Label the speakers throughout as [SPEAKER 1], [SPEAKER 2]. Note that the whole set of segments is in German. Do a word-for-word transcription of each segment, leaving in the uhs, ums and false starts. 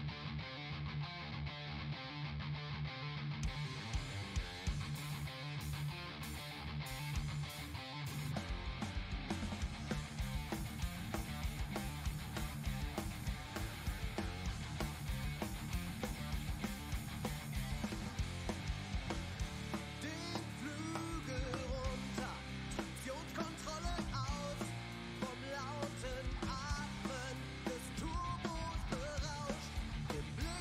[SPEAKER 1] Atmen des Turbos berauscht, im Blick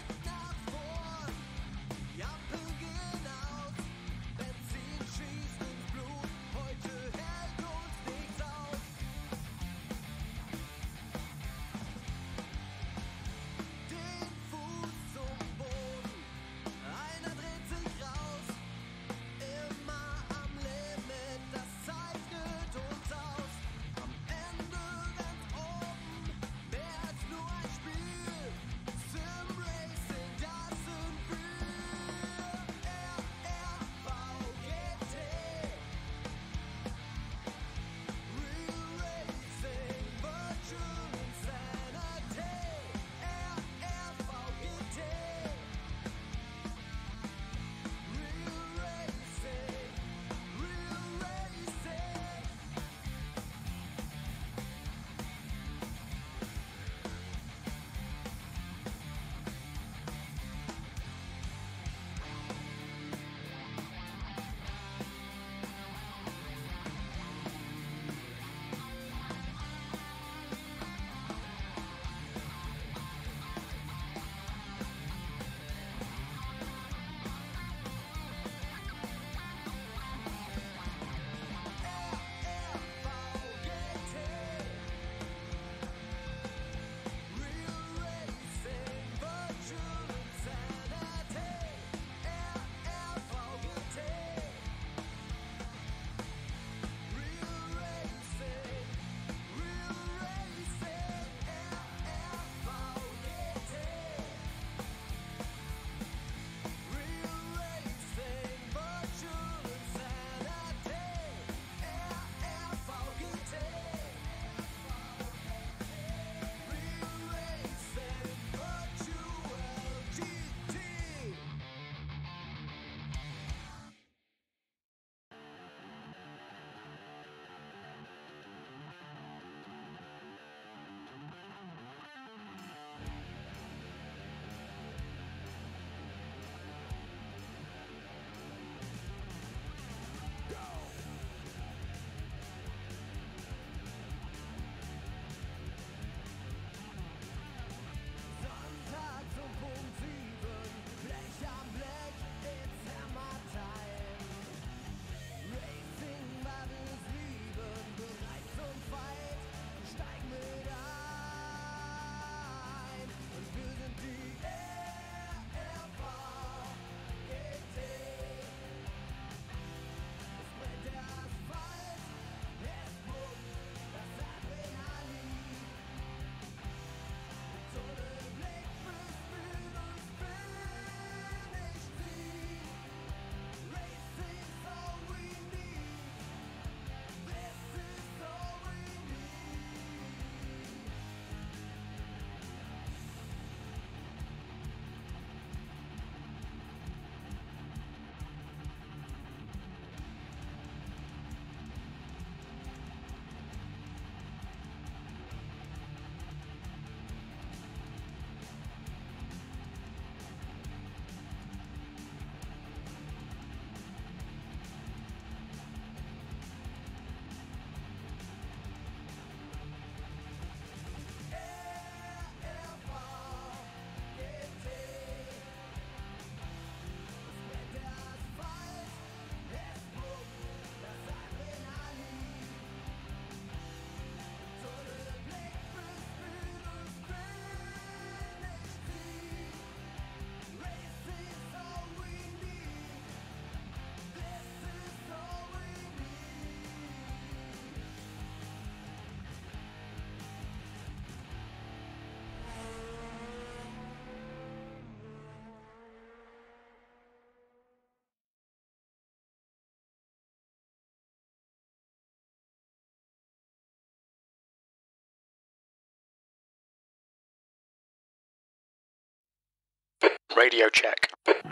[SPEAKER 1] Radio check.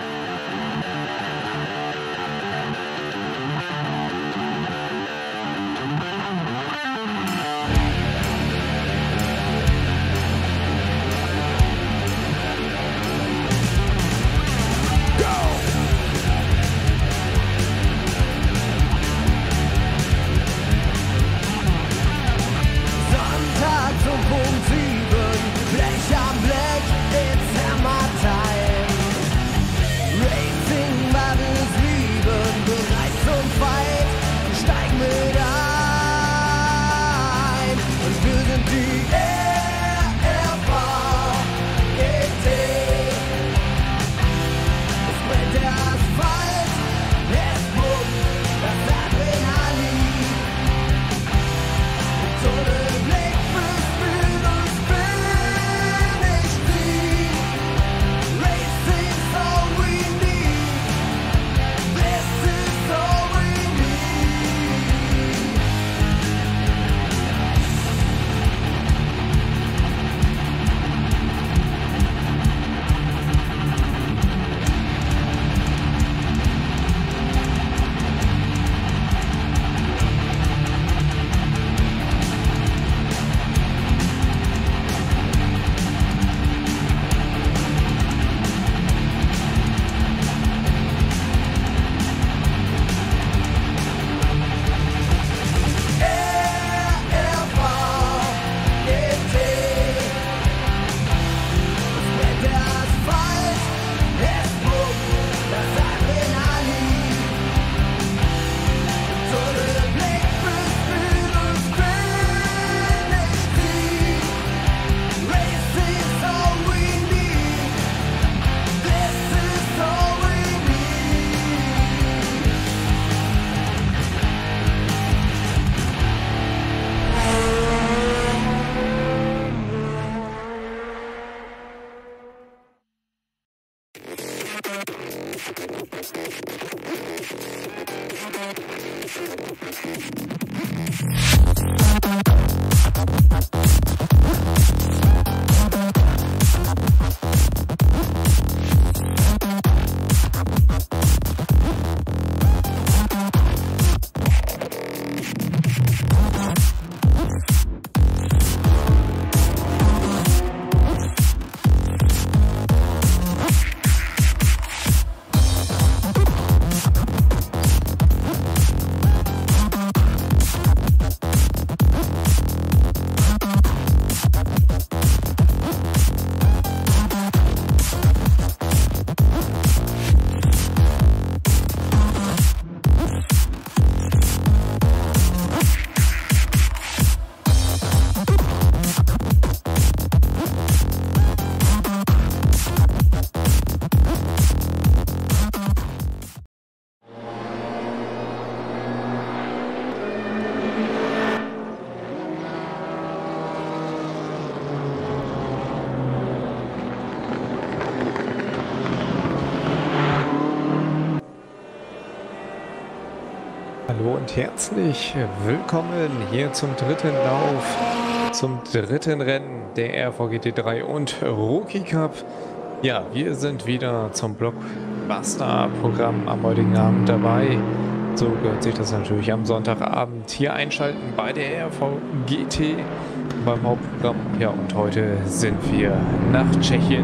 [SPEAKER 2] Hallo und herzlich willkommen hier zum dritten Lauf, zum dritten Rennen der R V G T drei und Rookie Cup. Ja, wir sind wieder zum Blockbuster-Programm am heutigen Abend dabei. So gehört sich das natürlich am Sonntagabend hier einschalten bei der R V G T beim Hauptprogramm. Ja, und heute sind wir nach Tschechien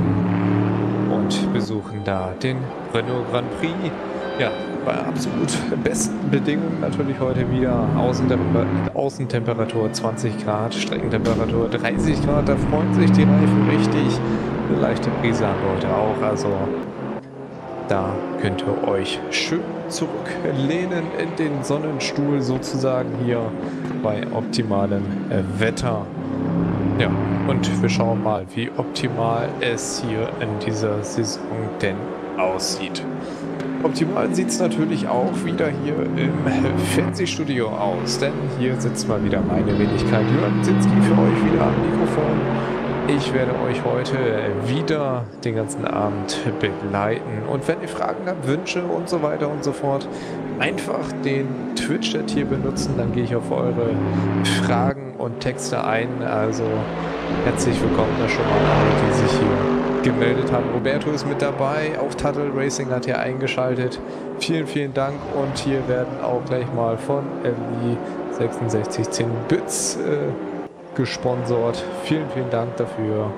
[SPEAKER 2] und besuchen da den Renault Grand Prix. Ja, bei absolut besten Bedingungen natürlich heute wieder. Außentemper- Außentemperatur zwanzig Grad, Streckentemperatur dreißig Grad. Da freuen sich die Reifen richtig. Eine leichte Brise haben wir heute auch. Also da könnt ihr euch schön zurücklehnen in den Sonnenstuhl sozusagen hier bei optimalem äh, Wetter. Ja, und wir schauen mal, wie optimal es hier in dieser Saison denn aussieht. Optimal sieht es natürlich auch wieder hier im Fernsehstudio aus, denn hier sitzt mal wieder meine Wenigkeit Jörn Sinski für euch wieder am Mikrofon. Ich werde euch heute wieder den ganzen Abend begleiten und wenn ihr Fragen habt, Wünsche und so weiter und so fort, einfach den Twitch-Chat hier benutzen, dann gehe ich auf eure Fragen und Texte ein. Also herzlich willkommen da schon mal alle, die sich hier gemeldet haben. Roberto ist mit dabei, auch Tuttle Racing hat hier eingeschaltet. Vielen, vielen Dank und hier werden auch gleich mal von L I sechsundsechzig zehn Bits äh, gesponsert. Vielen, vielen Dank dafür.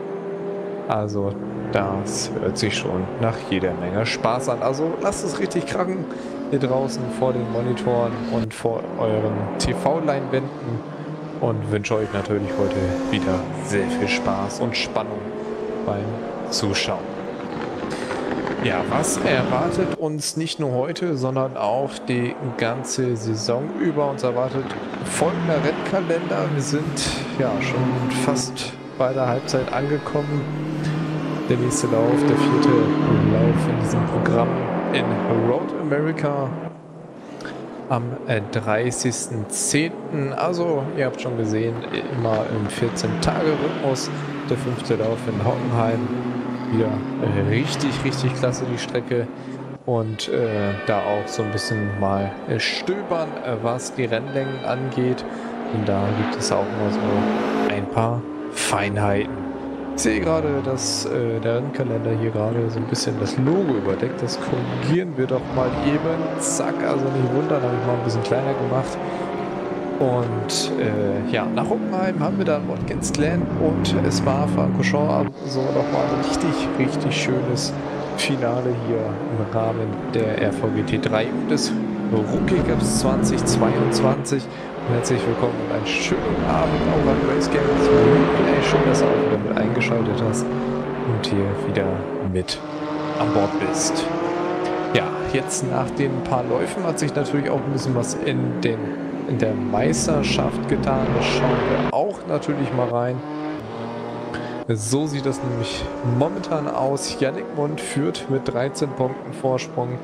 [SPEAKER 2] Also das hört sich schon nach jeder Menge Spaß an. Also lasst es richtig krachen hier draußen vor den Monitoren und vor euren T V-Leinwänden und wünsche euch natürlich heute wieder sehr viel Spaß und Spannung beim Zuschauen. Ja, was erwartet uns nicht nur heute, sondern auch die ganze Saison über? Uns erwartet folgender Rennkalender. Wir sind ja schon fast bei der Halbzeit angekommen. Der nächste Lauf, der vierte Lauf in diesem Programm in Road America am dreißigsten zehnten Also, ihr habt schon gesehen, immer im vierzehn-Tage-Rhythmus. Der fünfte Lauf in Hockenheim. Wieder richtig, richtig klasse die Strecke. Und äh, da auch so ein bisschen mal äh, stöbern, äh, was die Rennlängen angeht. Und da gibt es auch immer so ein paar Feinheiten. Ich sehe gerade, dass äh, der Rennkalender hier gerade so ein bisschen das Logo überdeckt. Das korrigieren wir doch mal eben. Zack, also nicht wundern, habe ich mal ein bisschen kleiner gemacht. Und äh, ja, nach Hockenheim haben wir dann Watkins Glen und Spa-Francorchamps. Also nochmal ein richtig, richtig schönes Finale hier im Rahmen der R V G T drei und des Rookie Cups zweitausendzweiundzwanzig. Und herzlich willkommen und einen schönen Abend auch an Race Games. Ey, schön, dass du auch wieder mit eingeschaltet hast und hier wieder mit an Bord bist. Ja, jetzt nach den paar Läufen hat sich natürlich auch ein bisschen was in, den, in der Meisterschaft getan. Das schauen wir auch natürlich mal rein. So sieht das nämlich momentan aus. Yannick Mund führt mit dreizehn Punkten Vorsprung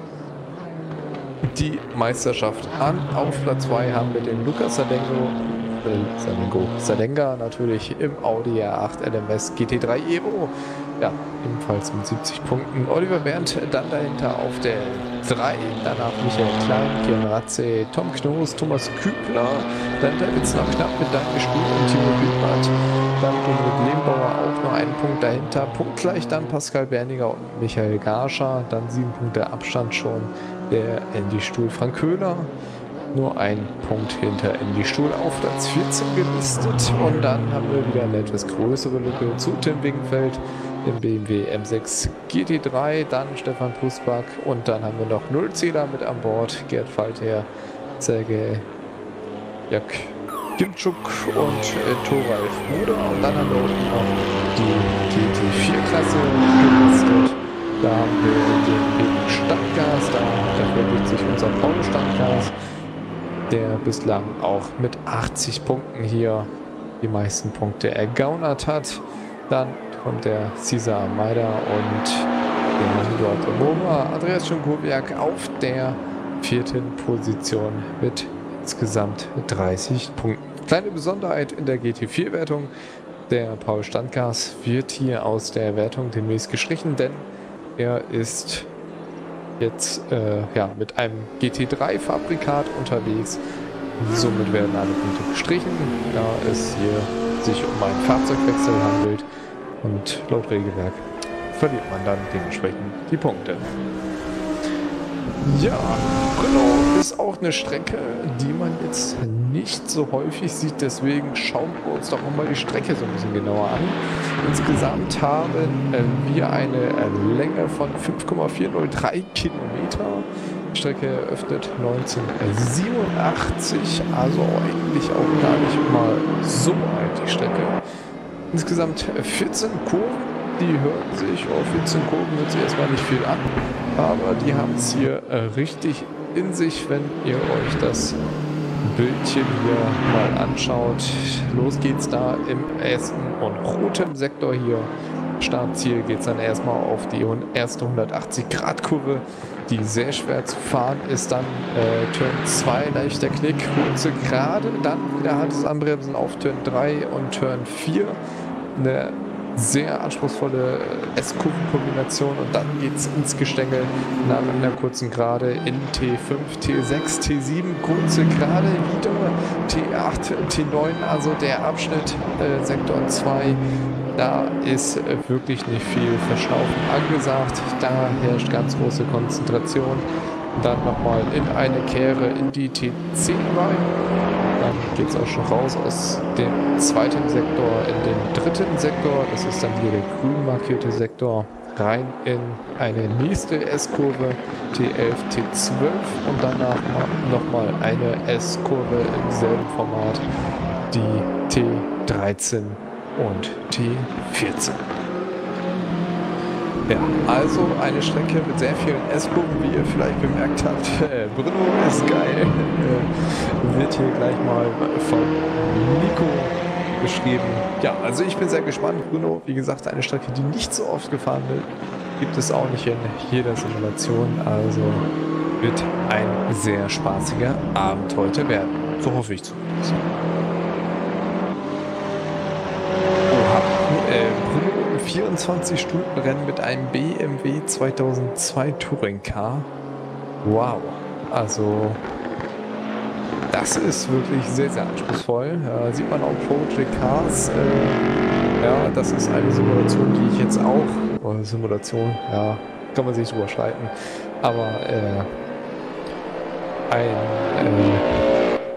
[SPEAKER 2] die Meisterschaft an. Auf Platz zwei haben wir den Lukas Sadengo, äh, Sadengo, Sadenga natürlich im Audi R acht L M S G T drei Evo. Ja, ebenfalls mit siebzig Punkten. Oliver Berndt dann dahinter auf der drei. Danach Michael Klein, Kian Ratze, Tom Knoß, Thomas Kübler. Dahinter wird es noch knapp mit Daniel Stuhl und Timo Wittmann. Dann mit Lehmbauer auch noch einen Punkt dahinter. Punktgleich dann Pascal Berniger und Michael Garscher. Dann sieben Punkte Abstand schon der Andy Stuhl. Frank Köhler nur ein Punkt hinter Andy Stuhl auf Platz vierzehn gelistet. Und dann haben wir wieder eine etwas größere Lücke zu Tim Wingenfeld im B M W M sechs G T drei. Dann Stefan Pusbach und dann haben wir noch Nullzähler mit an Bord. Gerd Falter, Sergej Jak Gimczuk und äh, Thoralf Bruder. Und dann haben wir unten noch die G T vier Klasse gelistet. Da haben wir den Peter Standgas, da, da verbirgt sich unser Paul Standgas, der bislang auch mit achtzig Punkten hier die meisten Punkte ergaunert hat. Dann kommt der Cesar Meider und der Eduardo Mora. Andreas Schunkowiak auf der vierten Position mit insgesamt dreißig Punkten. Kleine Besonderheit in der G T vier Wertung. Der Paul Standgas wird hier aus der Wertung demnächst gestrichen, denn er ist jetzt äh, ja, mit einem G T drei Fabrikat unterwegs. Somit werden alle Punkte gestrichen, da es hier sich um einen Fahrzeugwechsel handelt. Und laut Regelwerk verliert man dann dementsprechend die Punkte. Ja, Brno ist auch eine Strecke, die man jetzt nicht so häufig sieht. Deswegen schauen wir uns doch mal die Strecke so ein bisschen genauer an. Insgesamt haben wir eine Länge von fünf Komma vierhundertdrei Kilometer. Die Strecke eröffnet neunzehnhundertsiebenundachtzig, also eigentlich auch gar nicht mal so alt die Strecke. Insgesamt vierzehn Kurven. Die hören sich, auf vierzehn Kurven hört sich erstmal nicht viel an, aber die haben es hier äh, richtig in sich, wenn ihr euch das Bildchen hier mal anschaut. Los geht's da im ersten und roten Sektor hier. Startziel geht es dann erstmal auf die erste hundertachtzig Grad Kurve, die sehr schwer zu fahren ist. Dann äh, Turn zwei, leichter Knick, kurze Gerade, dann wieder hartes Anbremsen auf Turn drei und Turn vier. Eine sehr anspruchsvolle S-Kurven-Kombination und dann geht es ins Gestänge nach einer kurzen Gerade in T fünf, T sechs, T sieben, kurze Gerade wieder, T acht, T neun, also der Abschnitt äh, Sektor zwei. Da ist äh, wirklich nicht viel Verschnaufen angesagt, da herrscht ganz große Konzentration. Dann nochmal in eine Kehre in die T zehn rein. Dann geht es auch schon raus aus dem zweiten Sektor in den dritten Sektor. Das ist dann hier der grün markierte Sektor. Rein in eine nächste S-Kurve, T elf, T zwölf und danach nochmal eine S-Kurve im selben Format, die T dreizehn und T vierzehn. Ja, also eine Strecke mit sehr vielen S-Kurven, wie ihr vielleicht bemerkt habt. Äh, Bruno ist geil. Äh, wird hier gleich mal von Nico beschrieben. Ja, also ich bin sehr gespannt. Bruno, wie gesagt, eine Strecke, die nicht so oft gefahren wird, gibt es auch nicht in jeder Simulation. Also wird ein sehr spaßiger Abend heute werden. So hoffe ich zumindest. Oha, äh, Bruno vierundzwanzig-Stunden-Rennen mit einem B M W zweitausendzwei Touring Car. Wow, also das ist wirklich sehr, sehr anspruchsvoll. Ja, sieht man auch Project Cars. Äh, ja, das ist eine Simulation, die ich jetzt auch, oder Simulation, ja, kann man sich drüber streiten, aber äh, ein äh,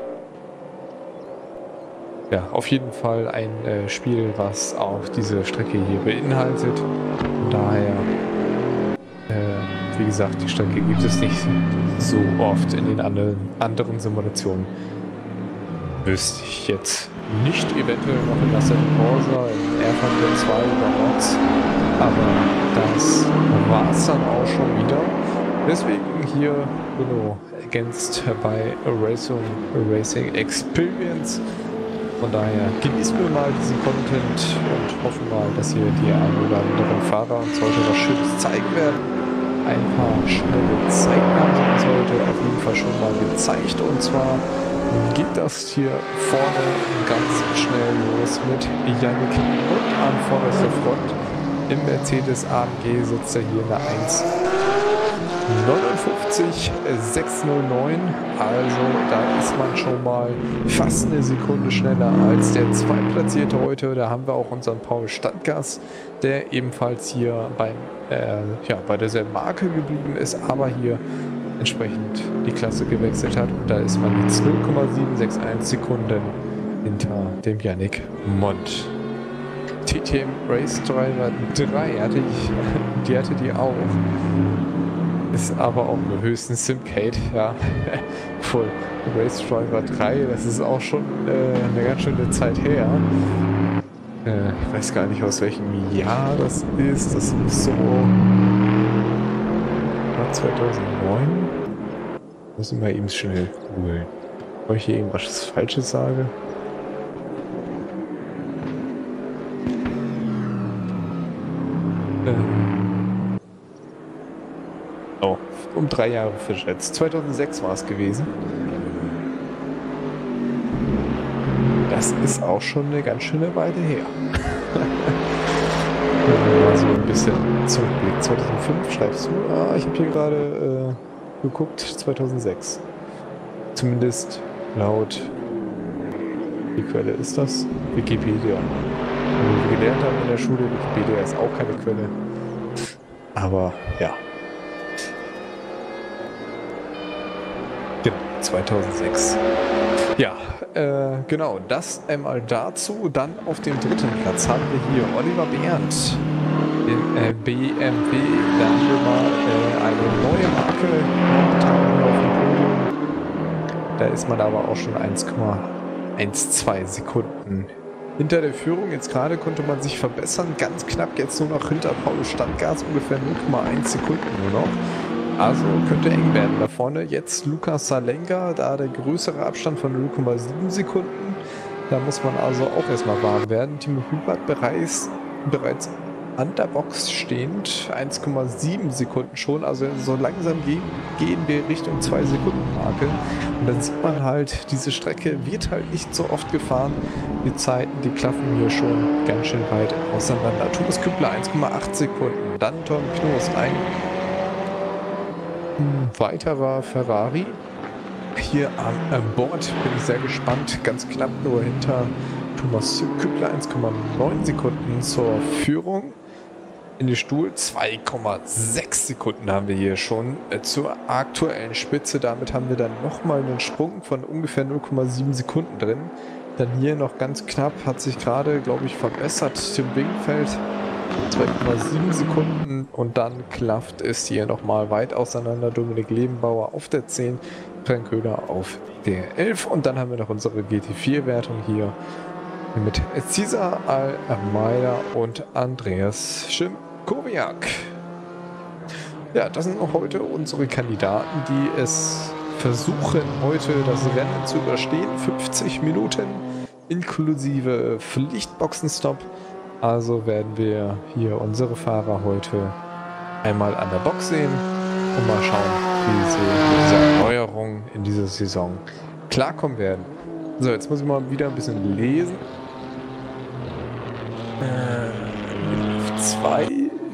[SPEAKER 2] ja, auf jeden Fall ein äh, Spiel, was auch diese Strecke hier beinhaltet. Von daher, äh, wie gesagt, die Strecke gibt es nicht so oft in den anderen, anderen Simulationen. Wüsste ich jetzt nicht, eventuell noch in Assetto Corsa, in R V zwei oder Mods, aber das war es dann auch schon wieder. Deswegen hier Bruno ergänzt bei Racing, Racing Experience. Von daher genießen wir mal diesen Content und hoffen mal, dass hier die ein oder anderen Fahrer uns heute was Schönes zeigen werden. Ein paar schnelle Zeiten haben sie uns heute auf jeden Fall schon mal gezeigt. Und zwar geht das hier vorne ganz schnell los mit Yannick und an vorderster Front. Im Mercedes A M G sitzt er hier in der eins neunundfünfzig sechshundertneun, also da ist man schon mal fast eine Sekunde schneller als der Zweitplatzierte heute. Da haben wir auch unseren Paul Stadtgas, der ebenfalls hier beim, äh, ja, bei derselben Marke geblieben ist, aber hier entsprechend die Klasse gewechselt hat. Und da ist man jetzt null Komma sieben sechs eins Sekunden hinter dem Yannick Mond. T T M Race Driver drei hatte ich, die hatte die auch. Ist aber auch nur höchstens Simcade, ja. Voll. Race Driver drei, das ist auch schon äh, eine ganz schöne Zeit her. Äh, ich weiß gar nicht, aus welchem Jahr das ist. Das ist so zweitausendneun. Muss ich mal eben schnell googeln. Ob ich hier irgendwas Falsches sage. Ähm. Oh, um drei Jahre verschätzt. zweitausendsechs war es gewesen. Das ist auch schon eine ganz schöne Weile her. Mal so ein bisschen zurückblicken. zweitausendfünf schreibst du? Ah, ich habe hier gerade äh, geguckt. zweitausendsechs. Zumindest laut. Die Quelle ist das? Wikipedia. Wie wir gelernt haben in der Schule, Wikipedia ist auch keine Quelle. Aber ja. Genau, zweitausendsechs. Ja, äh, genau, das einmal dazu. Dann auf dem dritten Platz haben wir hier Oliver Berndt im äh, B M W. Da haben wir mal äh, eine neue Marke momentan auf dem Podium. Da ist man aber auch schon eins Komma zwölf Sekunden hinter der Führung. Jetzt gerade konnte man sich verbessern. Ganz knapp jetzt nur noch hinter Paul Stadtgas, ungefähr null Komma eins Sekunden nur noch. Also könnte eng werden da vorne. Jetzt Lukas Salenka, da der größere Abstand von null Komma sieben Sekunden. Da muss man also auch erstmal warm werden. Timo Hübert bereits, bereits an der Box stehend, eins Komma sieben Sekunden schon, also so langsam gehen, gehen wir Richtung zwei Sekunden Marke und dann sieht man halt, diese Strecke wird halt nicht so oft gefahren, die Zeiten, die klaffen hier schon ganz schön weit auseinander. Thomas Küppler eins Komma acht Sekunden, dann Tom Knoß, ein weiterer Ferrari. Hier an Bord bin ich sehr gespannt, ganz knapp nur hinter Thomas Küppler, eins Komma neun Sekunden zur Führung. In den Stuhl zwei Komma sechs Sekunden haben wir hier schon äh, zur aktuellen Spitze. Damit haben wir dann nochmal einen Sprung von ungefähr null Komma sieben Sekunden drin. Dann hier noch ganz knapp, hat sich gerade, glaube ich, verbessert. Tim Wingfeld zwei Komma sieben Sekunden und dann klafft es hier nochmal weit auseinander. Dominik Lebenbauer auf der zehn, Frank Köhler auf der elf und dann haben wir noch unsere G T vier Wertung hier mit Cesar Almeida und Andreas Schimkowiak. Ja, das sind noch heute unsere Kandidaten, die es versuchen, heute das Rennen zu überstehen. fünfzig Minuten inklusive Pflichtboxenstopp. Also werden wir hier unsere Fahrer heute einmal an der Box sehen und mal schauen, wie sie mit dieser Erneuerung in dieser Saison klarkommen werden. So, jetzt muss ich mal wieder ein bisschen lesen. Äh, zwei.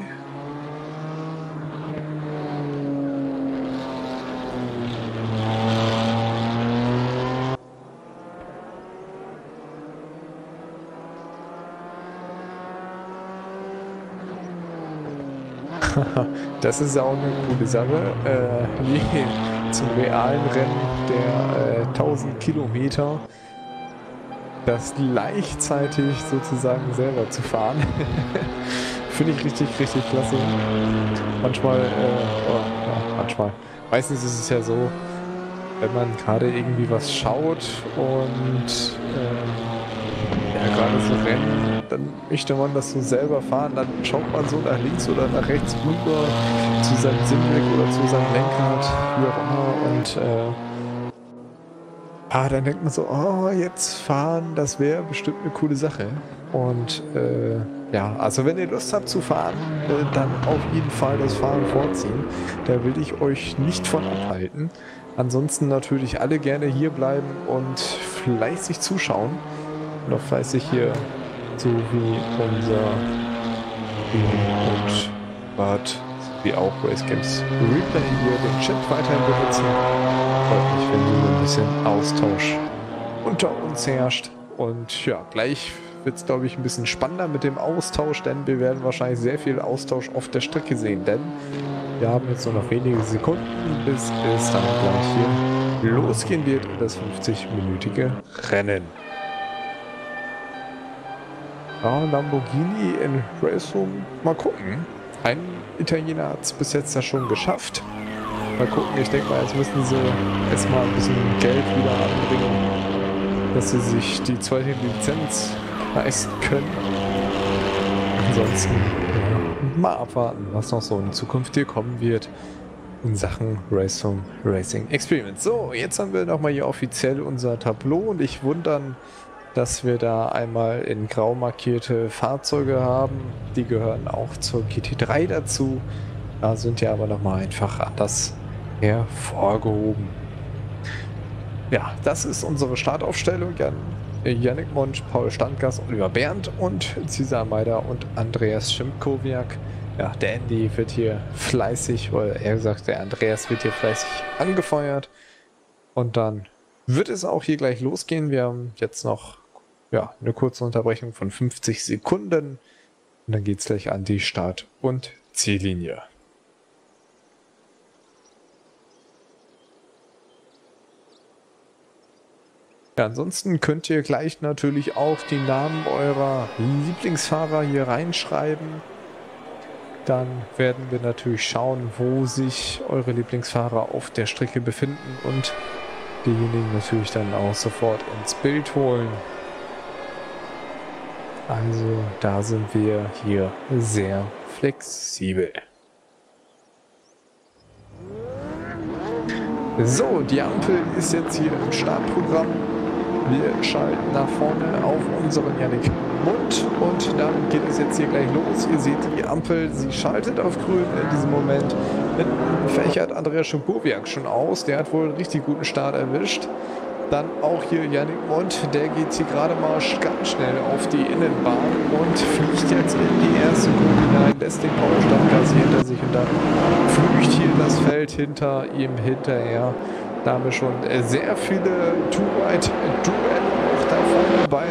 [SPEAKER 2] Das ist auch eine coole Sache. Äh, wie zum realen Rennen der äh, tausend Kilometer, das gleichzeitig sozusagen selber zu fahren. Finde ich richtig, richtig klasse. Manchmal, äh, oh, ja, manchmal. Meistens ist es ja so, wenn man gerade irgendwie was schaut und äh, ja, gerade so Rennen, dann möchte man das so selber fahren, dann schaut man so nach links oder nach rechts rüber zu seinem Simrek oder zu seinem Lenkrad, wie auch immer, und äh, ah, dann denkt man so, oh, jetzt fahren, das wäre bestimmt eine coole Sache. Und äh, ja, also wenn ihr Lust habt zu fahren, äh, dann auf jeden Fall das Fahren vorziehen. Da will ich euch nicht von abhalten. Ansonsten natürlich alle gerne hier bleiben und fleißig zuschauen. Und auch fleißig hier, so wie unser und Bart, wie auch Race Games Replay hier den Chat weiterhin benutzen. Freut mich, wenn hier ein bisschen Austausch unter uns herrscht. Und ja, gleich wird es, glaube ich, ein bisschen spannender mit dem Austausch, denn wir werden wahrscheinlich sehr viel Austausch auf der Strecke sehen, denn wir haben jetzt nur noch wenige Sekunden, bis es dann gleich hier losgehen wird und das fünfzig-minütige Rennen. Ja, Lamborghini in Racing, mal gucken. Ein Italiener hat es bis jetzt ja schon geschafft. Mal gucken, ich denke mal, jetzt müssen sie erstmal ein bisschen Geld wieder anbringen, dass sie sich die zweite Lizenz leisten können. Ansonsten ja, mal abwarten, was noch so in Zukunft hier kommen wird in Sachen Racing Racing Experiment. So, jetzt haben wir nochmal hier offiziell unser Tableau und ich wundern, dass wir da einmal in grau markierte Fahrzeuge haben. Die gehören auch zur G T drei dazu. Da sind ja aber nochmal einfach anders hervorgehoben. Ja, das ist unsere Startaufstellung. Jan, Yannick Monch, Paul Standgas, Oliver Berndt und Cesar Meider und Andreas Schimkowiak. Ja, der Andy wird hier fleißig, oder eher gesagt, der Andreas wird hier fleißig angefeuert. Und dann wird es auch hier gleich losgehen. Wir haben jetzt noch ja, eine kurze Unterbrechung von fünfzig Sekunden. Und dann geht es gleich an die Start- und Ziellinie. Ja, ansonsten könnt ihr gleich natürlich auch die Namen eurer Lieblingsfahrer hier reinschreiben. Dann werden wir natürlich schauen, wo sich eure Lieblingsfahrer auf der Strecke befinden und diejenigen natürlich dann auch sofort ins Bild holen. Also da sind wir hier sehr flexibel. So, die Ampel ist jetzt hier im Startprogramm Wir schalten nach vorne auf unseren Yannick Mund und dann geht es jetzt hier gleich los. Ihr seht die Ampel, sie schaltet auf grün in diesem Moment. Hinten fächert Andreas Schimkowiak schon aus, der hat wohl einen richtig guten Start erwischt. Dann auch hier Yannick Mund, der geht hier gerade mal ganz schnell auf die Innenbahn und fliegt jetzt in die erste Kurve hinein, lässt den Powerstandgas hinter sich und dann flügt hier das Feld hinter ihm hinterher. Da haben wir schon sehr viele Two-Ride-Duelle auch da vorne bei.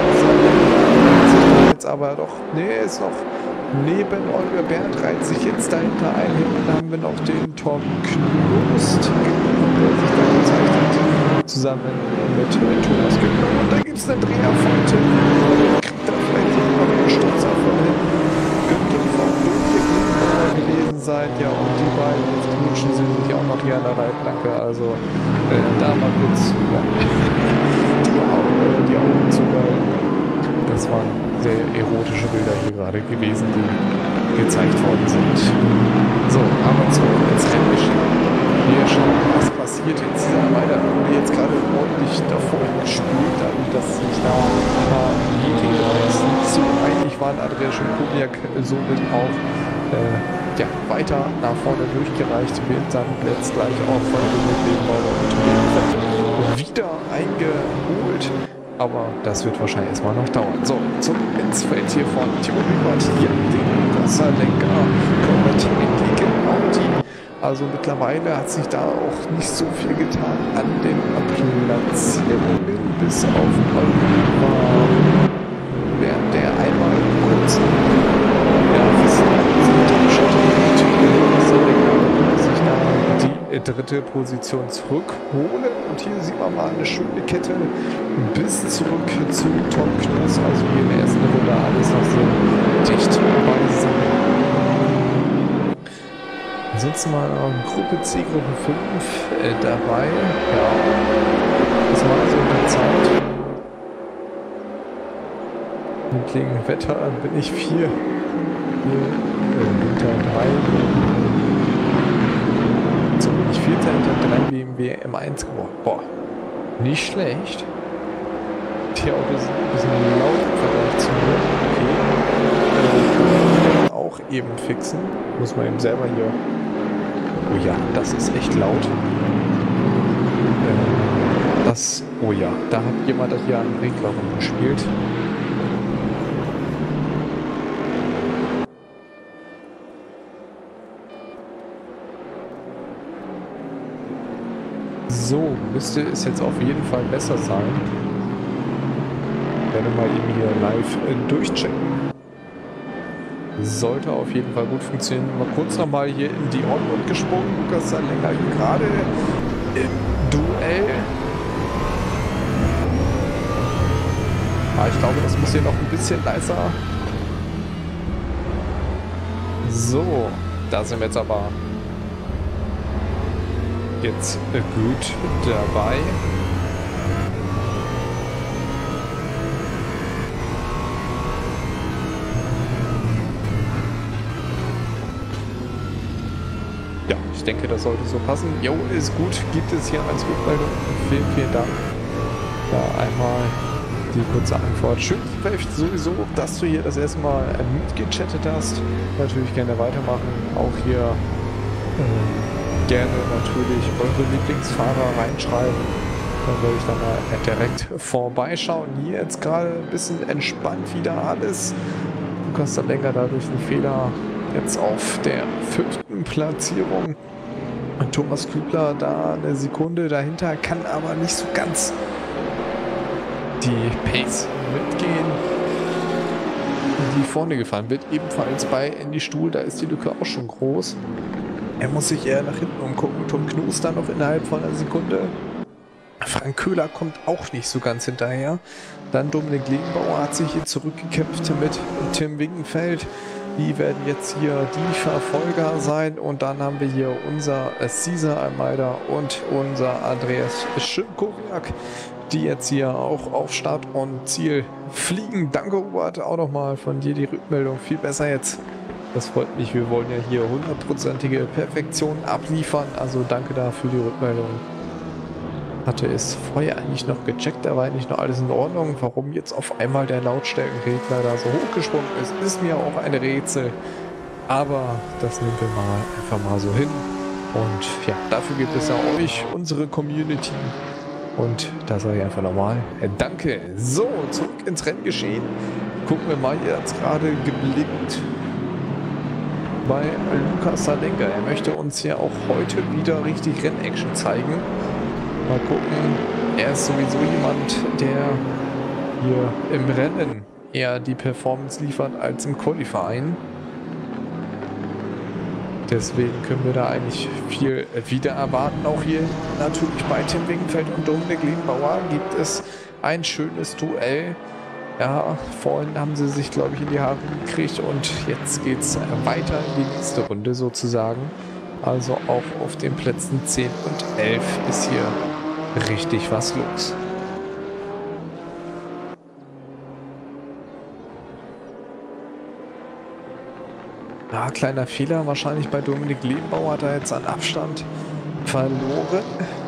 [SPEAKER 2] Jetzt aber doch, nee, ist noch neben Oliver Berndt, reiht sich jetzt dahinter ein. Hinten haben wir noch den Tom Knust, der sich da gezeigt hat, zusammen mit Thomas Günther. Und da gibt es einen Dreher von Tim. Kriegt da vielleicht noch einen Stutzer von hinten. Günther von Ludwig gewesen sein. Ja, und die beiden knutschen sie sich auch noch hier an der Leitplanke. Also äh, da mal kurz ja, die, Augen, die Augen zuhalten. Das waren sehr erotische Bilder hier gerade gewesen, die gezeigt worden sind. So, aber zurück ins Renngeschehen. Wir schauen, was passiert jetzt. Leider wurde jetzt gerade ordentlich davor gespielt, dadurch, dass sich da ein paar Meeting-Rights nicht so einig waren. Andreas Schimkowiak somit auch äh, ja, weiter nach vorne durchgereicht wird, dann jetzt gleich auch von Dominik Lebenbauer und wieder eingeholt. Aber das wird wahrscheinlich erstmal noch dauern. So, zum ins Feld hier von Timo Hübert. Hier den Wasserlenker kommt gegen Audi. Also mittlerweile hat sich da auch nicht so viel getan an den Platzierungen, bis auf Oliver, während der einmal kurz ja, sich da die dritte Position zurückholen. Und hier sieht man mal eine schöne Kette bis zurück zu Tom Knus. Also hier in der ersten Runde alles noch so dicht beisammen. Ansonsten mal Gruppe C, Gruppe fünf äh, dabei. Ja, das war so eine Zeit. Mit dem Wetter bin ich vier. Hier, äh, hinter drei. So bin ich vierter hinter drei B M W M eins geworden. Boah, nicht schlecht. Die Autos sind ein bisschen laut im Vergleich zu mir. Okay. Äh, auch eben fixen. Muss man eben selber hier. Oh ja, das ist echt laut. Äh, das. Oh ja, da hat jemand hier einen Regler rumgespielt. So, müsste es jetzt auf jeden Fall besser sein. Ich werde mal eben hier live äh, durchchecken. Sollte auf jeden Fall gut funktionieren. Mal kurz nochmal hier in die Onboard gesprungen. Lukas Sallenga gerade im Duell. Ah, ich glaube, das muss hier noch ein bisschen leiser. So, da sind wir jetzt aber jetzt äh, gut dabei. Ja, ich denke, das sollte so passen. Jo, ist gut. Gibt es hier als Rückmeldung. Vielen, vielen Dank. Da einmal die kurze Antwort. Schön vielleicht sowieso, dass du hier das erste Mal mitgechattet hast. Natürlich gerne weitermachen. Auch hier äh, gerne natürlich eure Lieblingsfahrer reinschreiben. Dann werde ich dann mal direkt vorbeischauen. Hier jetzt gerade ein bisschen entspannt wieder alles. Lukas Sallenga dadurch einen Fehler jetzt auf der fünften Platzierung. Und Thomas Kübler da eine Sekunde dahinter, kann aber nicht so ganz die Pace mitgehen, die vorne gefahren wird. Ebenfalls bei Andy Stuhl, da ist die Lücke auch schon groß. Er muss sich eher nach hinten umgucken. Tom Knus da noch innerhalb von einer Sekunde. Frank Köhler kommt auch nicht so ganz hinterher. Dann Dominik Legenbauer hat sich hier zurückgekämpft mit Tim Winkenfeld. Die werden jetzt hier die Verfolger sein. Und dann haben wir hier unser Cesar Almeida und unser Andreas Schimkowiak, die jetzt hier auch auf Start und Ziel fliegen. Danke, Robert, auch nochmal von dir die Rückmeldung. Viel besser jetzt. Das freut mich. Wir wollen ja hier hundertprozentige Perfektion abliefern. Also danke da für die Rückmeldung. Hatte es vorher eigentlich noch gecheckt, da war eigentlich noch alles in Ordnung. Warum jetzt auf einmal der Lautstärkenregler da so hochgesprungen ist, ist mir auch ein Rätsel. Aber das nehmen wir mal einfach mal so hin. Und ja, dafür gibt es ja euch, unsere Community. Und da sage ich einfach nochmal, äh, danke. So, zurück ins Renngeschehen. Gucken wir mal, hier hat es gerade geblinkt bei Lukas Salenga. Er möchte uns ja auch heute wieder richtig Rennaction zeigen. Mal gucken. Er ist sowieso jemand, der hier im Rennen eher die Performance liefert als im Qualifying. Deswegen können wir da eigentlich viel wieder erwarten. Auch hier natürlich bei Tim Wingenfeld und Dominik Lehnbauer gibt es ein schönes Duell. Ja, vorhin haben sie sich, glaube ich, in die Haare gekriegt und jetzt geht es weiter in die nächste Runde sozusagen. Also auch auf den Plätzen zehn und elf ist hier richtig was los. Ja, kleiner Fehler wahrscheinlich bei Dominik Lehnbauer, hat er jetzt an Abstand verloren.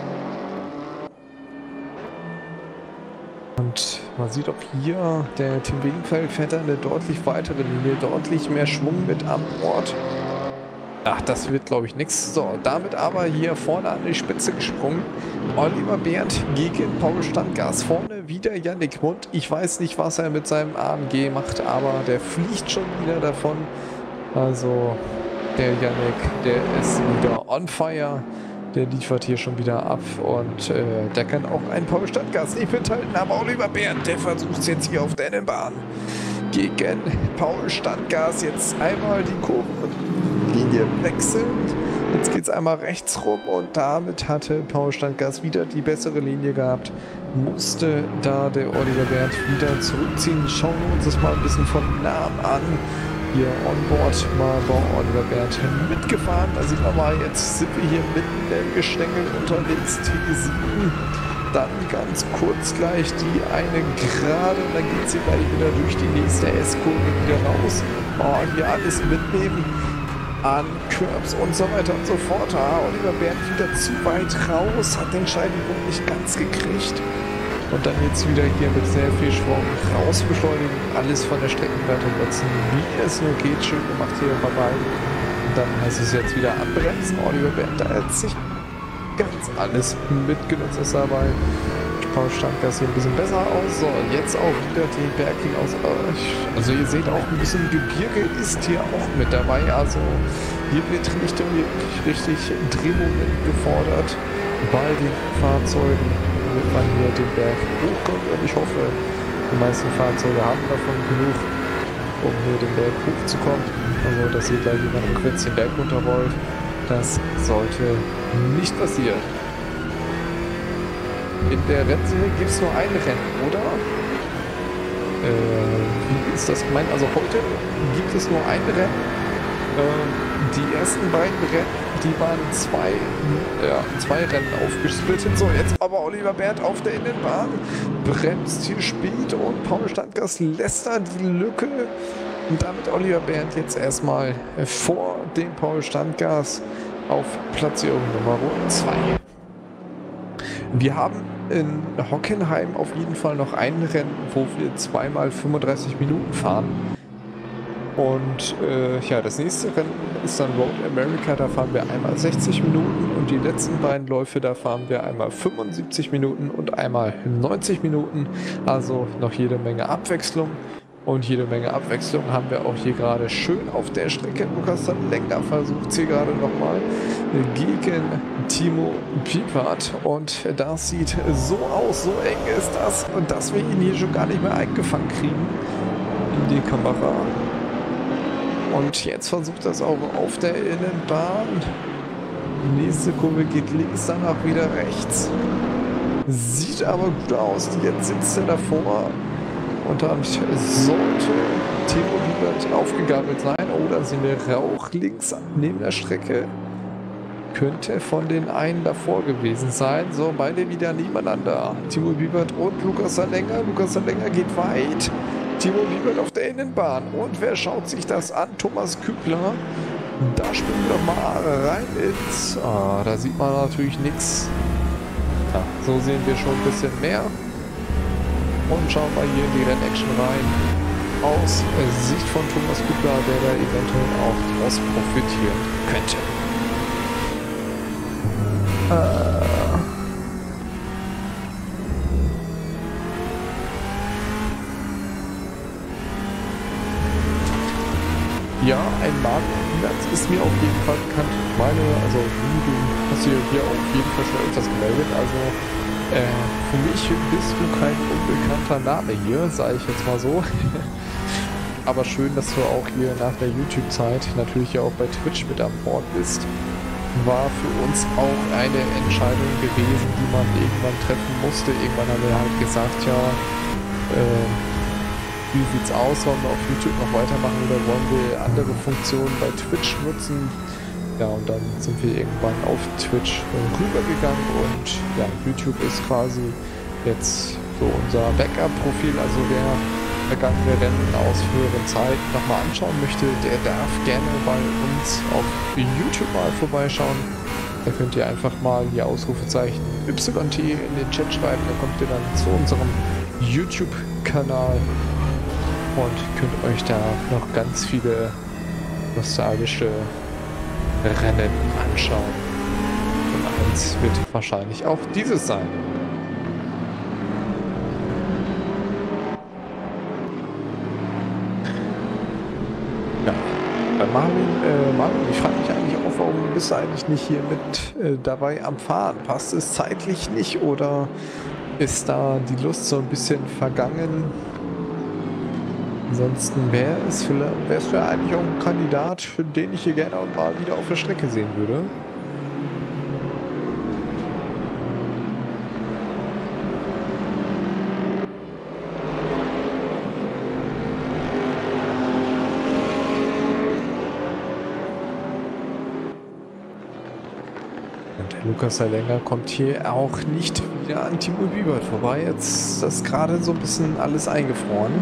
[SPEAKER 2] Und man sieht auch hier, der Tim Wingenfeld fährt eine deutlich weitere Linie, deutlich mehr Schwung mit an Bord. Ach, das wird, glaube ich, nichts. So, damit aber hier vorne an die Spitze gesprungen. Oliver Berndt gegen Paul Standgas. Vorne wieder Yannick Mund. Ich weiß nicht, was er mit seinem A M G macht, aber der fliegt schon wieder davon. Also, der Yannick, der ist wieder on fire. Der liefert hier schon wieder ab und äh, der kann auch einen Paul Standgas nicht mithalten, aber Oliver Berndt, der versucht es jetzt hier auf der Rennbahn gegen Paul Standgas. Jetzt einmal die Kurvenlinie wechselnd. Jetzt geht es einmal rechts rum und damit hatte Paul Standgas wieder die bessere Linie gehabt. Musste da der Oliver Berndt wieder zurückziehen. Schauen wir uns das mal ein bisschen von nahem an. Hier on board mal bei Oliver Berndt mitgefahren. Da sieht man mal, jetzt sind wir hier mitten im Gestängel unterwegs, T sieben. Dann ganz kurz gleich die eine gerade und dann geht sie gleich wieder durch die nächste S-Kurve wieder raus. Oh, hier alles mitnehmen an Curbs und so weiter und so fort. Ah, Oliver Berndt wieder zu weit raus, hat den Scheibenpunkt nicht ganz gekriegt. Und dann jetzt wieder hier mit sehr viel Schwung raus beschleunigen, alles von der Streckenwertung nutzen, wie es nur geht. Schön gemacht hier bei beiden. Und dann heißt es jetzt wieder anbremsen. Oliver Berndt, da hat sich ganz alles mitgenutzt ist dabei. Paul Standgas hier ein bisschen besser aus. So, jetzt auch wieder die Bergling aus. Also ihr seht auch ein bisschen Gebirge ist hier auch mit dabei. Also hier wird richtig, richtig Drehmoment gefordert bei den Fahrzeugen, damit man hier den Berg hochkommt. Und ich hoffe, die meisten Fahrzeuge haben davon genug, um hier den Berg hochzukommen. Also dass hier gleich jemand im Quetz den Berg runterrollt. Das sollte nicht passieren. In der Rennserie gibt es nur ein Rennen, oder? Äh, wie ist das gemeint? Also heute gibt es nur ein Rennen. Äh, die ersten beiden Rennen, die waren zwei, ja, zwei Rennen aufgesplittet. So, jetzt aber Oliver Berndt auf der Innenbahn. Bremst hier spät und Paul Standgas lässt da die Lücke. Und damit Oliver Berndt jetzt erstmal vor dem Paul Standgas auf Platzierung Nummer zwei. Wir haben in Hockenheim auf jeden Fall noch ein Rennen, wo wir zweimal fünfunddreißig Minuten fahren. Und äh, ja, das nächste Rennen ist dann Road America, da fahren wir einmal sechzig Minuten und die letzten beiden Läufe, da fahren wir einmal fünfundsiebzig Minuten und einmal neunzig Minuten. Also noch jede Menge Abwechslung. Und jede Menge Abwechslung haben wir auch hier gerade schön auf der Strecke. Lukas Salenga versucht es hier gerade nochmal gegen Timo Piepert. Und das sieht so aus, so eng ist das, dass wir ihn hier schon gar nicht mehr eingefangen kriegen in die Kamera. Und jetzt versucht das auch auf der Innenbahn. Die nächste Kurve geht links, danach wieder rechts. Sieht aber gut aus. Jetzt sitzt er davor. Und dann sollte Timo Piepert aufgegabelt sein. Oder sind wir Rauch links neben der Strecke. Könnte von den einen davor gewesen sein. So, beide wieder nebeneinander. Timo Piepert und Lukas Salenga. Lukas Salenga geht weit. Timo Piepert auf der Innenbahn. Und wer schaut sich das an? Thomas Kübler. Da springen wir doch mal rein ins... Ah, da sieht man natürlich nichts. Ja, so sehen wir schon ein bisschen mehr. Und schauen mal hier in die Rennaction rein. Aus Sicht von Thomas Güttler, der da eventuell auch draus profitieren könnte. Äh. Ja, ein Marktplatz ist mir auf jeden Fall bekannt. Ich meine, also du hast dir hier auf jeden Fall schon öfters gemeldet. Also äh, für mich bist du kein unbekannter Name hier, sage ich jetzt mal so. Aber schön, dass du auch hier nach der YouTube-Zeit natürlich ja auch bei Twitch mit an Bord bist. War für uns auch eine Entscheidung gewesen, die man irgendwann treffen musste. Irgendwann haben wir halt gesagt, ja, äh, wie sieht's aus, wollen wir auf YouTube noch weitermachen oder wollen wir andere Funktionen bei Twitch nutzen? Ja, und dann sind wir irgendwann auf Twitch rübergegangen und ja, YouTube ist quasi jetzt so unser Backup-Profil, also wer vergangene Rennen aus früheren Zeiten nochmal anschauen möchte, der darf gerne bei uns auf YouTube mal vorbeischauen. Da könnt ihr einfach mal die Ausrufezeichen Y T in den Chat schreiben, da kommt ihr dann zu unserem YouTube-Kanal und könnt euch da noch ganz viele nostalgische Rennen anschauen. Und eins wird wahrscheinlich auch dieses sein. Ja, bei Marvin, äh, Marvin, ich frage mich eigentlich auch, warum bist du eigentlich nicht hier mit äh, dabei am Fahren? Passt es zeitlich nicht oder ist da die Lust so ein bisschen vergangen? Ansonsten wäre es vielleicht, wärst du ja eigentlich auch ein Kandidat, für den ich hier gerne auch mal wieder auf der Strecke sehen würde. Und der Lukas Erlänger kommt hier auch nicht wieder an Timo Wiebert vorbei. Jetzt ist das gerade so ein bisschen alles eingefroren.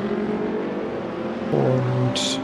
[SPEAKER 2] Und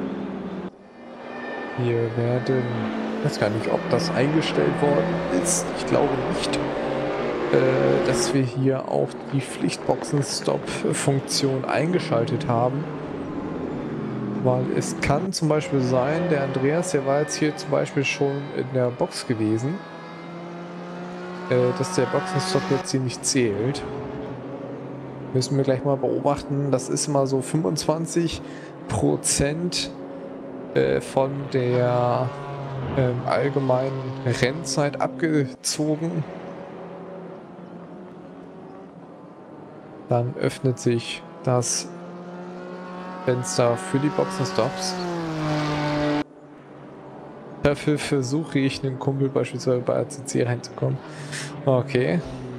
[SPEAKER 2] wir werden, ich weiß gar nicht, ob das eingestellt worden ist. Ich glaube nicht, äh, dass wir hier auch die Pflichtboxen-Stop-Funktion eingeschaltet haben. Weil es kann zum Beispiel sein, der Andreas, der war jetzt hier zum Beispiel schon in der Box gewesen, äh, dass der Boxenstopp jetzt hier nicht zählt. Müssen wir gleich mal beobachten. Das ist immer so fünfundzwanzig Prozent äh, von der ähm, allgemeinen Rennzeit abgezogen. Dann öffnet sich das Fenster für die Boxenstops. Dafür versuche ich, einen Kumpel beispielsweise bei A C C reinzukommen. Okay.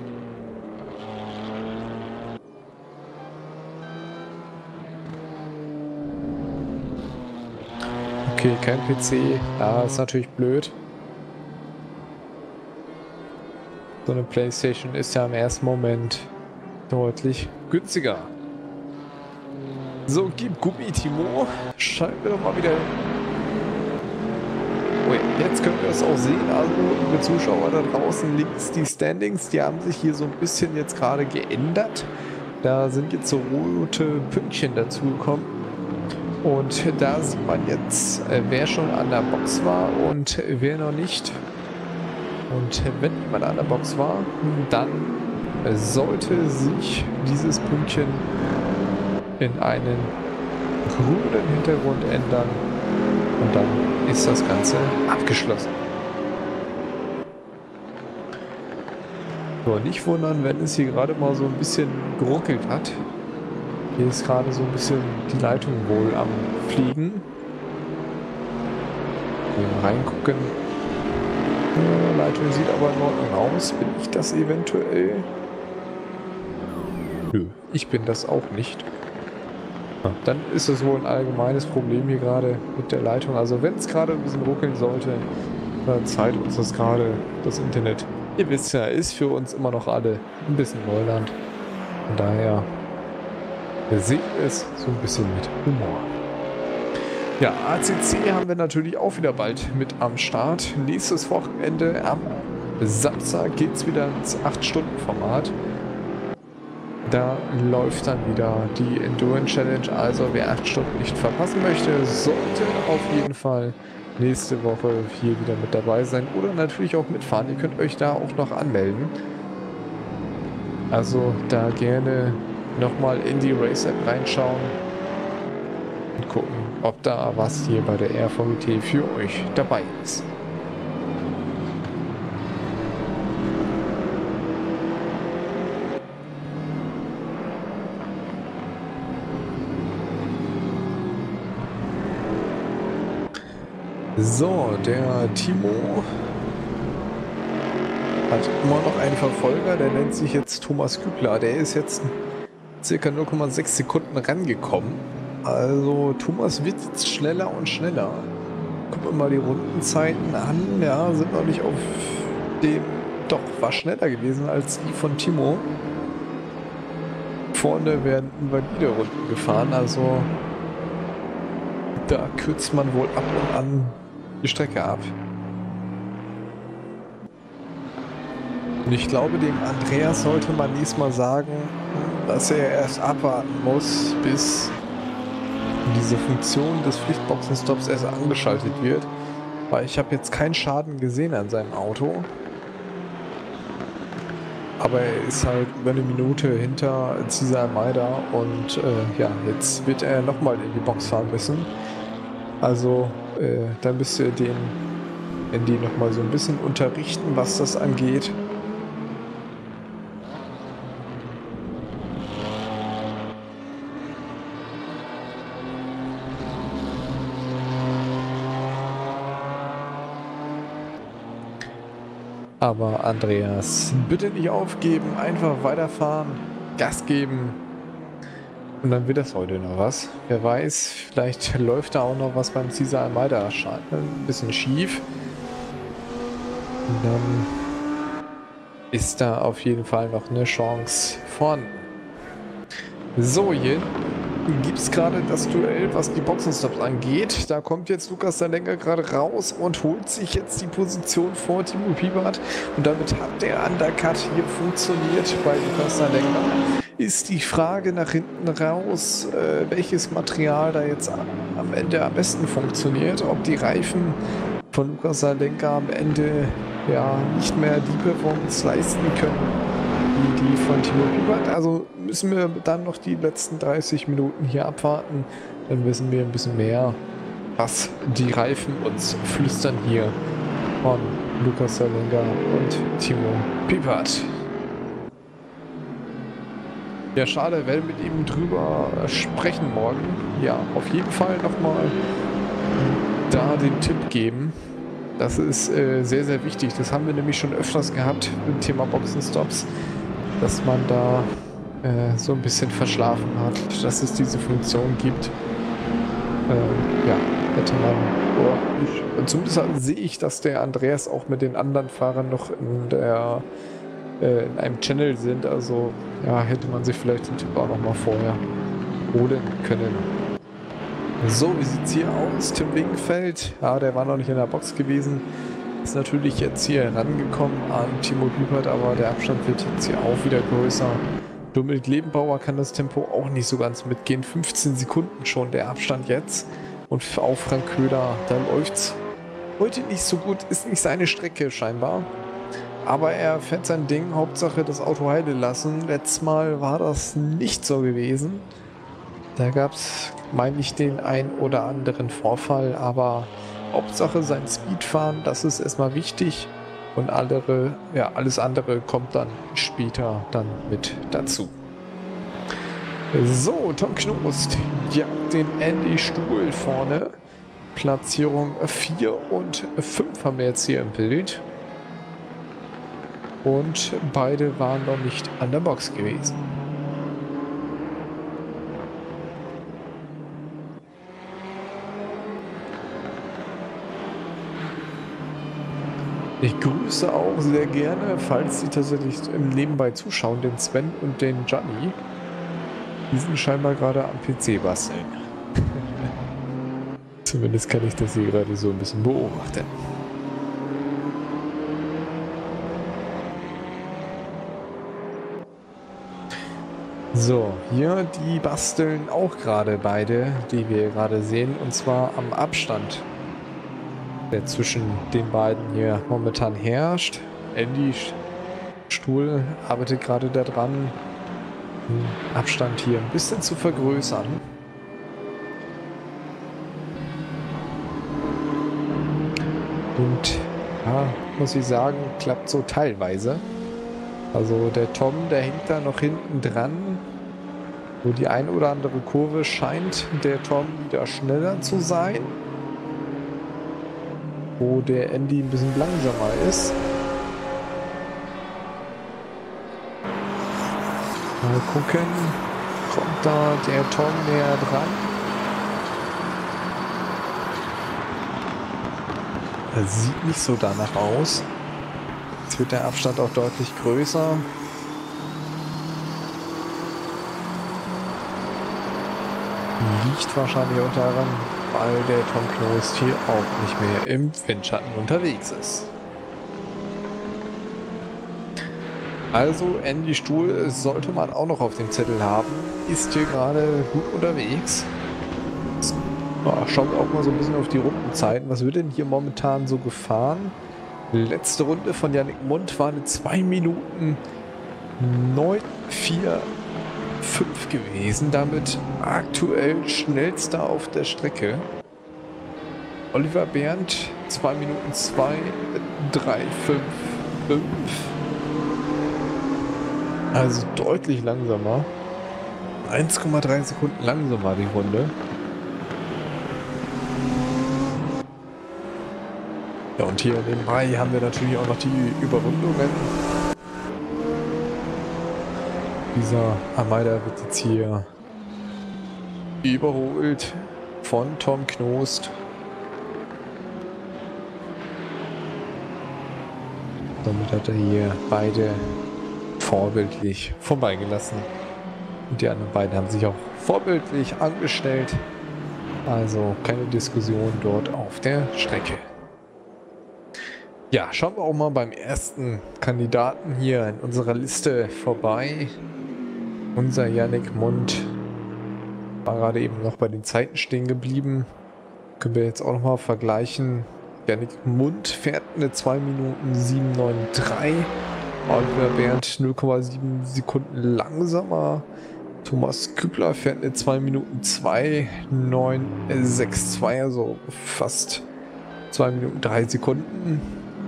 [SPEAKER 2] Okay, kein P C. Ja, ist natürlich blöd. So eine PlayStation ist ja im ersten Moment deutlich günstiger. So, gib Gummi, Timo. Schalten wir doch mal wieder. Oh, jetzt können wir es auch sehen. Also, liebe Zuschauer da draußen links, die Standings, die haben sich hier so ein bisschen jetzt gerade geändert. Da sind jetzt so rote Pünktchen dazugekommen. Und da sieht man jetzt, wer schon an der Box war und wer noch nicht. Und wenn jemand an der Box war, dann sollte sich dieses Pünktchen in einen grünen Hintergrund ändern. Und dann ist das Ganze abgeschlossen. So, nicht wundern, wenn es hier gerade mal so ein bisschen geruckelt hat. Hier ist gerade so ein bisschen die Leitung wohl am Fliegen. Hier mal reingucken. Die Leitung sieht aber in Ordnung aus. Bin ich das eventuell? Nö, ich bin das auch nicht. Ja, dann ist es wohl ein allgemeines Problem hier gerade mit der Leitung. Also wenn es gerade ein bisschen ruckeln sollte, dann zeigt uns das gerade das Internet. Ihr wisst ja, ist für uns immer noch alle ein bisschen Neuland. Von daher seht es so ein bisschen mit Humor. Ja, A C C haben wir natürlich auch wieder bald mit am Start. Nächstes Wochenende am Samstag geht es wieder ins acht Stunden Format. Da läuft dann wieder die Endurance Challenge, also wer acht Stunden nicht verpassen möchte, sollte auf jeden Fall nächste Woche hier wieder mit dabei sein oder natürlich auch mitfahren. Ihr könnt euch da auch noch anmelden. Also da gerne nochmal in die Race App reinschauen und gucken, ob da was hier bei der R V G T für euch dabei ist. So, der Timo hat immer noch einen Verfolger, der nennt sich jetzt Thomas Kübler. Der ist jetzt circa null Komma sechs Sekunden rangekommen. Also Thomas wird jetzt schneller und schneller. Gucken wir mal die Rundenzeiten an. Ja, sind noch nicht auf dem... Doch, war schneller gewesen als die von Timo. Vorne werden valide Runden gefahren, also da kürzt man wohl ab und an die Strecke ab. Und ich glaube, dem Andreas sollte man diesmal sagen, dass er erst abwarten muss, bis diese Funktion des Pflichtboxenstopps erst angeschaltet wird. Weil ich habe jetzt keinen Schaden gesehen an seinem Auto. Aber er ist halt über eine Minute hinter Cesar Almeida und äh, ja, jetzt wird er nochmal in die Box fahren müssen. Also äh, da müsst ihr den Andy nochmal so ein bisschen unterrichten, was das angeht. Aber Andreas, bitte nicht aufgeben, einfach weiterfahren, Gas geben und dann wird das heute noch was. Wer weiß, vielleicht läuft da auch noch was beim Cesar Almeida ein bisschen schief. Und dann ist da auf jeden Fall noch eine Chance vorhanden. So, hier gibt es gerade das Duell, was die Boxenstops angeht. Da kommt jetzt Lukas Salenga gerade raus und holt sich jetzt die Position vor Timo Piebert. Und damit hat der Undercut hier funktioniert bei Lukas Salenga. Ist die Frage nach hinten raus, äh, welches Material da jetzt am Ende am besten funktioniert. Ob die Reifen von Lukas Salenga am Ende ja nicht mehr die Performance leisten können wie die von Timo Piebert. Also müssen wir dann noch die letzten dreißig Minuten hier abwarten. Dann wissen wir ein bisschen mehr, was die Reifen uns flüstern hier von Lukas Salenga und Timo Piebert. Ja, schade, werden mit ihm drüber sprechen morgen. Ja, auf jeden Fall nochmal da den Tipp geben. Das ist äh, sehr, sehr wichtig. Das haben wir nämlich schon öfters gehabt mit dem Thema Boxenstops, dass man da äh, so ein bisschen verschlafen hat, dass es diese Funktion gibt. Äh, ja, hätte man... Oh, ich, zumindest sehe ich, dass der Andreas auch mit den anderen Fahrern noch in, der, äh, in einem Channel sind. Also ja, hätte man sich vielleicht den Tipp auch noch mal vorher holen können. So, wie sieht es hier aus? Tim Wingenfeld, ja, der war noch nicht in der Box gewesen. Ist natürlich jetzt hier rangekommen an Timo Piebert, aber der Abstand wird jetzt hier auch wieder größer. Dominik Lebenbauer kann das Tempo auch nicht so ganz mitgehen. fünfzehn Sekunden schon der Abstand jetzt. Und auch Frank Köhler, da läuft's heute nicht so gut. Ist nicht seine Strecke scheinbar. Aber er fährt sein Ding. Hauptsache das Auto heile lassen. Letztes Mal war das nicht so gewesen. Da gab es, meine ich, den ein oder anderen Vorfall. Aber Hauptsache sein Speedfahren, das ist erstmal wichtig. Und andere, ja, alles andere kommt dann später dann mit dazu. So, Tom Knost jagt den Andy Stuhl vorne. Platzierung vier und fünf haben wir jetzt hier im Bild. Und beide waren noch nicht an der Box gewesen. Ich grüße auch sehr gerne, falls Sie tatsächlich im Nebenbei zuschauen, den Sven und den Gianni. Die sind scheinbar gerade am P C basteln. Zumindest kann ich das hier gerade so ein bisschen beobachten. So, hier, die basteln auch gerade beide, die wir gerade sehen, und zwar am Abstand, der zwischen den beiden hier momentan herrscht. Andy Stuhl arbeitet gerade daran, den Abstand hier ein bisschen zu vergrößern. Und ja, muss ich sagen, klappt so teilweise. Also der Tom, der hängt da noch hinten dran. Wo die ein oder andere Kurve scheint der Tom wieder schneller zu sein. Wo der Andy ein bisschen langsamer ist. Mal gucken. Kommt da der Tom näher dran? Das sieht nicht so danach aus. Jetzt wird der Abstand auch deutlich größer. Liegt wahrscheinlich auch daran, weil der Tom Knost hier auch nicht mehr im Windschatten unterwegs ist. Also Andy Stuhl sollte man auch noch auf dem Zettel haben. Ist hier gerade gut unterwegs. Ja, schauen wir auch mal so ein bisschen auf die Rundenzeiten. Was wird denn hier momentan so gefahren? Letzte Runde von Yannick Mundt war eine zwei Minuten neun vier fünf gewesen. Damit aktuell schnellster auf der Strecke. Oliver Berndt zwei Minuten zwei drei fünf fünf. Also deutlich langsamer. eins Komma drei Sekunden langsamer die Runde. Ja, und hier nebenbei haben wir natürlich auch noch die Überrundungen. Dieser Almeida wird jetzt hier überholt von Tom Knost. Damit hat er hier beide vorbildlich vorbeigelassen. Und die anderen beiden haben sich auch vorbildlich angestellt. Also keine Diskussion dort auf der Strecke. Ja, schauen wir auch mal beim ersten Kandidaten hier in unserer Liste vorbei. Unser Yannick Mundt war gerade eben noch bei den Zeiten stehen geblieben. Können wir jetzt auch noch mal vergleichen. Yannick Mundt fährt eine zwei Minuten sieben neun drei. Oliver Berndt null Komma sieben Sekunden langsamer. Thomas Kübler fährt eine zwei Minuten zwei neun sechs zwei, also fast zwei Minuten drei Sekunden.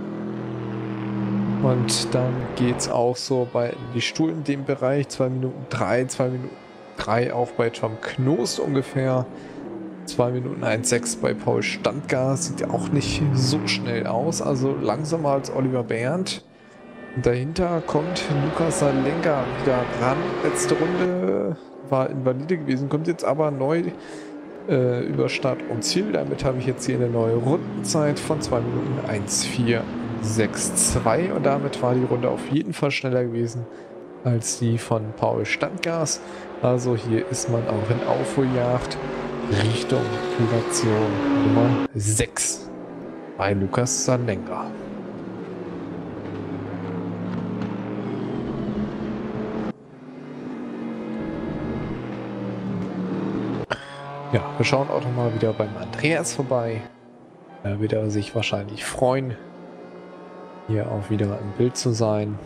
[SPEAKER 2] Und dann geht es auch so bei die Stuhl in dem Bereich, zwei Minuten drei, zwei Minuten drei auch bei Tom Knost ungefähr. zwei Minuten eins sechs bei Paul Standgas, sieht ja auch nicht so schnell aus, also langsamer als Oliver Berndt. Und dahinter kommt Lukas Salenka wieder ran. Letzte Runde war invalide gewesen, kommt jetzt aber neu äh, über Start und Ziel. Damit habe ich jetzt hier eine neue Rundenzeit von zwei Minuten eins vier sechs zwei und damit war die Runde auf jeden Fall schneller gewesen als die von Paul Standgas. Also hier ist man auch in Aufholjagd Richtung Relation Nummer sechs bei Lukas Salenka. Ja, wir schauen auch noch mal wieder beim Andreas vorbei. Da wird er sich wahrscheinlich freuen, hier auch wieder im Bild zu sein.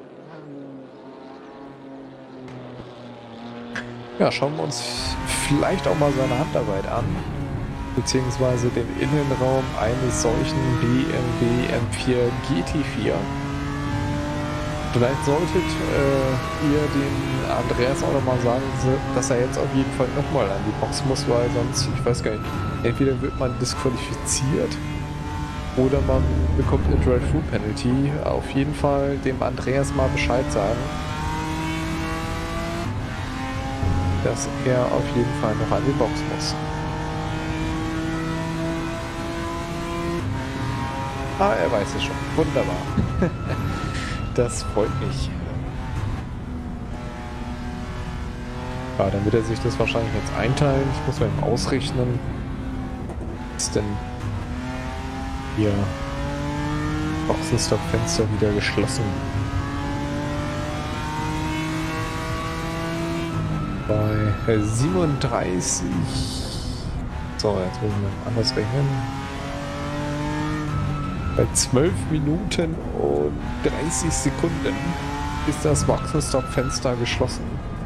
[SPEAKER 2] Ja, schauen wir uns vielleicht auch mal seine Handarbeit an, beziehungsweise den Innenraum eines solchen B M W M vier G T vier. Vielleicht solltet äh, ihr dem Andreas auch nochmal sagen, dass er jetzt auf jeden Fall nochmal an die Box muss, weil sonst, ich weiß gar nicht, entweder wird man disqualifiziert oder man bekommt eine Drive Through Penalty. Auf jeden Fall dem Andreas mal Bescheid sagen, dass er auf jeden Fall noch an die Box muss. Ah, er weiß es schon. Wunderbar. Das freut mich. Ja, dann wird er sich das wahrscheinlich jetzt einteilen. Ich muss mal eben ausrechnen. Ist denn hier Boxenstopp-Fenster wieder geschlossen? Bei siebenunddreißig. So, jetzt müssen wir anders rechnen. Bei zwölf Minuten und dreißig Sekunden ist das Boxenstopp-Fenster geschlossen.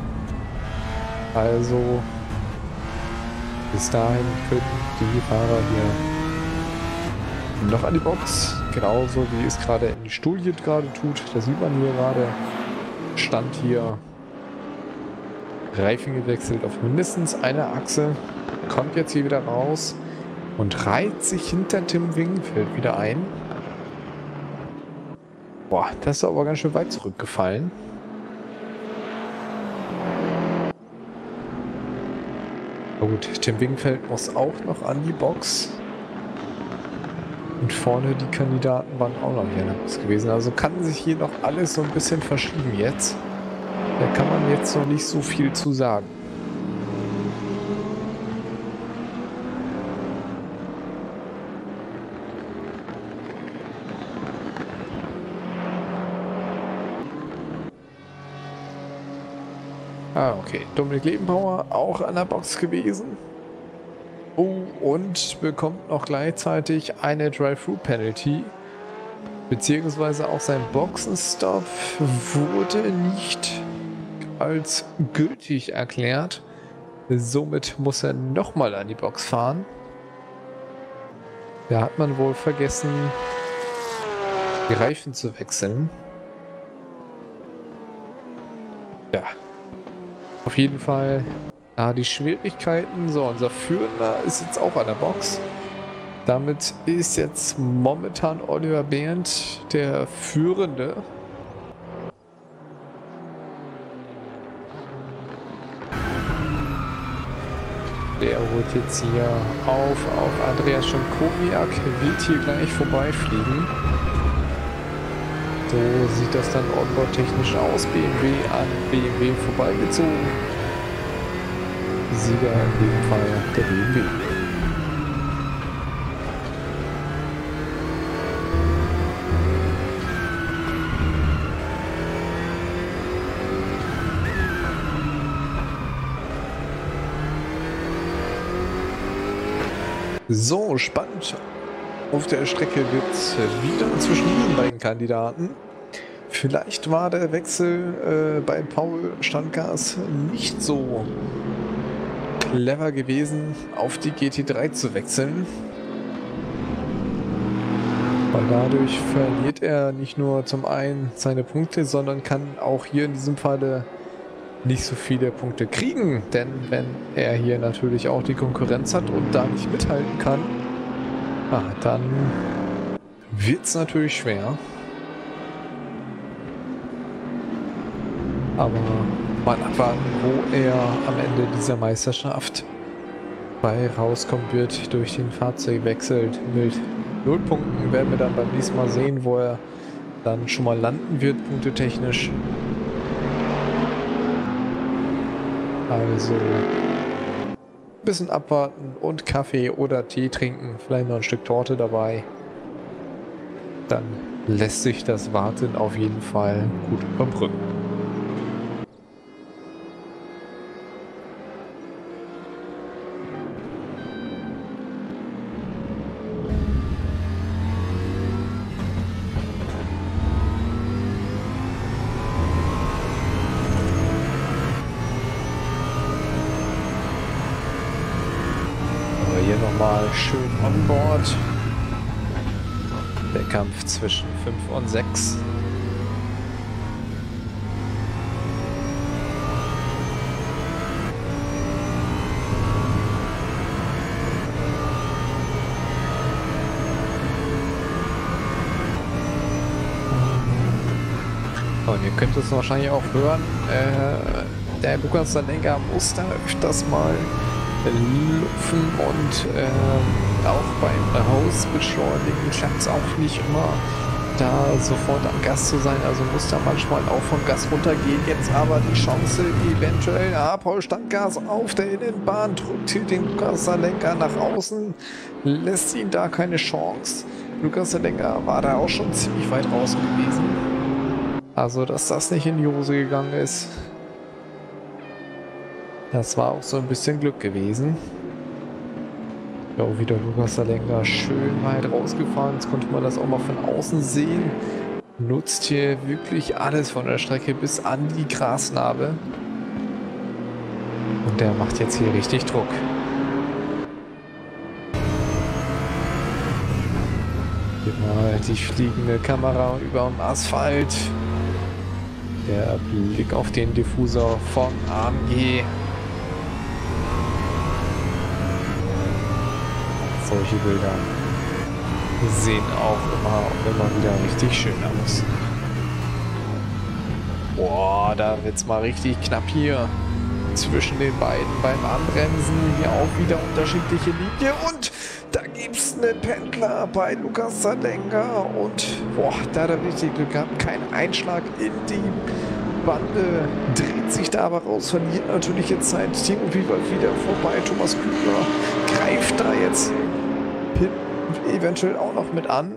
[SPEAKER 2] Also bis dahin können die Fahrer hier noch an die Box, genauso wie es gerade in die Studie gerade tut. Da sieht man hier gerade, Stand hier, Reifen gewechselt auf mindestens einer Achse, kommt jetzt hier wieder raus und reiht sich hinter Tim Wingfield wieder ein. Boah, das ist aber ganz schön weit zurückgefallen. Na gut, Tim Wingfield muss auch noch an die Box. Und vorne die Kandidaten waren auch noch hier in der Box gewesen. Also kann sich hier noch alles so ein bisschen verschieben jetzt. Da kann man jetzt noch nicht so viel zu sagen. Ah, okay. Dominik Lebenbauer auch an der Box gewesen. Oh, und bekommt noch gleichzeitig eine Drive-Thru-Penalty. Beziehungsweise auch sein Boxenstopp wurde nicht als gültig erklärt. Somit muss er nochmal an die Box fahren. Da hat man wohl vergessen, die Reifen zu wechseln. Ja. Auf jeden Fall, ja, die Schwierigkeiten. So, unser Führender ist jetzt auch an der Box. Damit ist jetzt momentan Oliver Behrendt der Führende. Der holt jetzt hier auf, auf Andreas Schonkowiak, wird hier gleich vorbeifliegen. So sieht das dann onboard-technisch aus. B M W an B M W vorbeigezogen. Sieger in dem Fall der B M W. So, spannend. Auf der Strecke wird es wieder zwischen diesen beiden Kandidaten. Vielleicht war der Wechsel äh, bei Paul Standgas nicht so clever gewesen, auf die G T drei zu wechseln. Weil dadurch verliert er nicht nur zum einen seine Punkte, sondern kann auch hier in diesem Falle nicht so viele Punkte kriegen. Denn wenn er hier natürlich auch die Konkurrenz hat und da nicht mithalten kann, ah, dann wird es natürlich schwer. Aber mal abwarten, wo er am Ende dieser Meisterschaft bei rauskommen wird durch den Fahrzeugwechsel. Mit null Punkten werden wir dann beim nächsten Mal sehen, wo er dann schon mal landen wird, punktetechnisch. Also ein bisschen abwarten und Kaffee oder Tee trinken, vielleicht noch ein Stück Torte dabei. Dann lässt sich das Warten auf jeden Fall gut überbrücken. Hier nochmal schön on board. Der Kampf zwischen fünf und sechs. Und ihr könnt es wahrscheinlich auch hören. Äh, der Lukas Salenga muss da öfters mal lupfen und äh, auch beim Hausbeschleunigen schafft es auch nicht immer, da sofort am Gas zu sein, also muss da manchmal auch vom Gas runtergehen. Jetzt aber die Chance eventuell, ja, Paul Standgas auf der Innenbahn, drückt den Lukas Salenga nach außen, lässt ihn da keine Chance. Lukas Salenga war da auch schon ziemlich weit draußen gewesen, also dass das nicht in die Hose gegangen ist. Das war auch so ein bisschen Glück gewesen. Ja, auch wieder Lukas Salenga schön weit rausgefahren. Jetzt konnte man das auch mal von außen sehen. Nutzt hier wirklich alles von der Strecke bis an die Grasnarbe. Und der macht jetzt hier richtig Druck. Hier mal die fliegende Kamera über dem Asphalt. Der Blick auf den Diffusor von A M G. Solche Bilder sehen auch immer und immer wieder richtig schön aus. Boah, da wird's mal richtig knapp hier zwischen den beiden beim Anbremsen. Hier auch wieder unterschiedliche Linie und da gibt's einen Pendler bei Lukas Salenga und boah, da hat er richtig Glück gehabt. Kein Einschlag in die Bande, dreht sich da aber raus, verliert natürlich jetzt Zeit. Timo Piewald wieder vorbei, Thomas Kübler greift da jetzt eventuell auch noch mit an.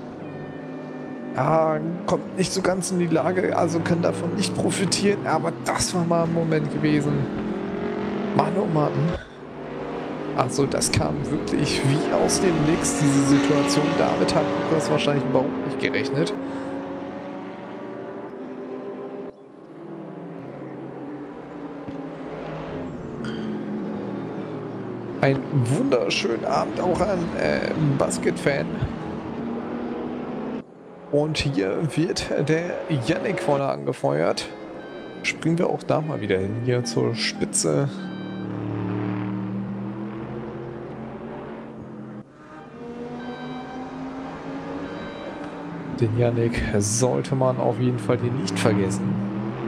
[SPEAKER 2] Ja, kommt nicht so ganz in die Lage, also kann davon nicht profitieren, aber das war mal ein Moment gewesen. Mann, oh Mann. Also das kam wirklich wie aus dem Nix, diese Situation. Damit hat Lukas wahrscheinlich überhaupt nicht gerechnet. Ein wunderschönen Abend auch an äh, Basket-Fan. Und hier wird der Yannick vorne angefeuert. Springen wir auch da mal wieder hin, hier zur Spitze. Den Yannick sollte man auf jeden Fall hier nicht vergessen.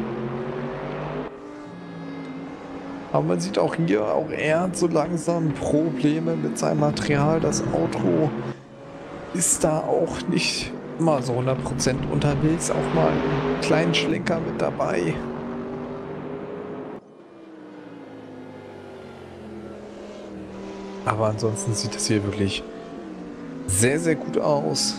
[SPEAKER 2] Aber man sieht auch hier, auch er hat so langsam Probleme mit seinem Material. Das Auto ist da auch nicht immer so hundert Prozent unterwegs. Auch mal einen kleinen Schlenker mit dabei. Aber ansonsten sieht es hier wirklich sehr, sehr gut aus.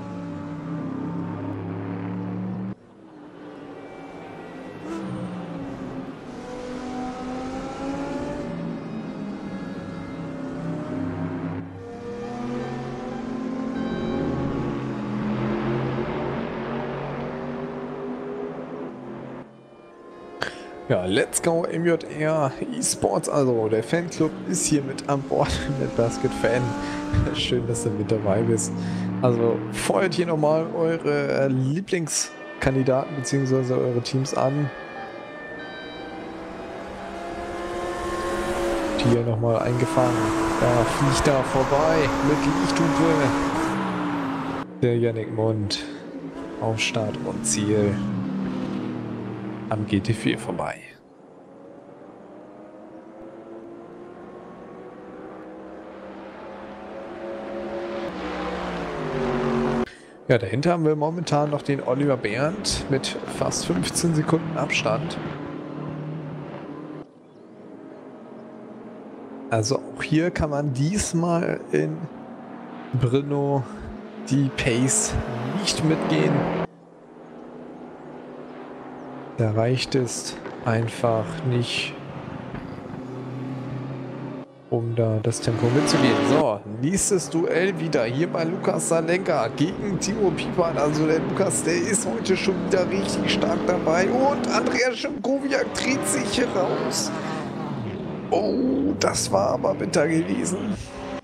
[SPEAKER 2] Ja, Let's Go M J R eSports, also der Fanclub ist hier mit an Bord mit Basket Fan. Schön, dass du mit dabei bist. Also feuert hier nochmal eure Lieblingskandidaten bzw. eure Teams an. Die hier nochmal eingefangen. Da fliegt da vorbei mit Lichthupe. Der Yannick Mund auf Start und Ziel. Am G T vier vorbei. Ja, dahinter haben wir momentan noch den Oliver Berndt mit fast fünfzehn Sekunden Abstand. Also auch hier kann man diesmal in Brno die Pace nicht mitgehen. Da reicht es einfach nicht, um da das Tempo mitzugehen. So, nächstes Duell wieder hier bei Lukas Salenga gegen Timo Piewald. Also der Lukas, der ist heute schon wieder richtig stark dabei. Und Andreas Schimkowiak dreht sich raus. Oh, das war aber bitter gewesen.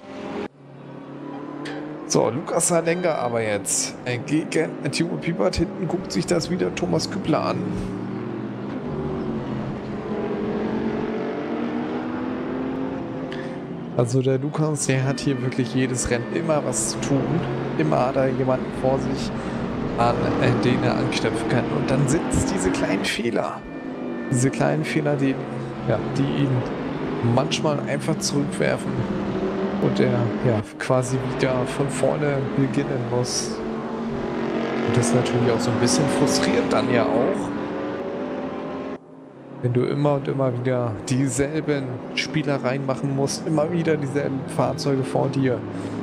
[SPEAKER 2] So, Lukas Salenga aber jetzt gegen Timo Piewald. Hinten guckt sich das wieder Thomas Kübler an. Also der Lukas, der hat hier wirklich jedes Rennen immer was zu tun. Immer hat er jemanden vor sich, an den er anknüpfen kann. Und dann sind es diese kleinen Fehler. Diese kleinen Fehler, die, ja, die ihn manchmal einfach zurückwerfen. Und er ja, quasi wieder von vorne beginnen muss. Und das ist natürlich auch so ein bisschen frustrierend dann ja auch. Wenn du immer und immer wieder dieselben Spielereien machen musst, immer wieder dieselben Fahrzeuge vor dir.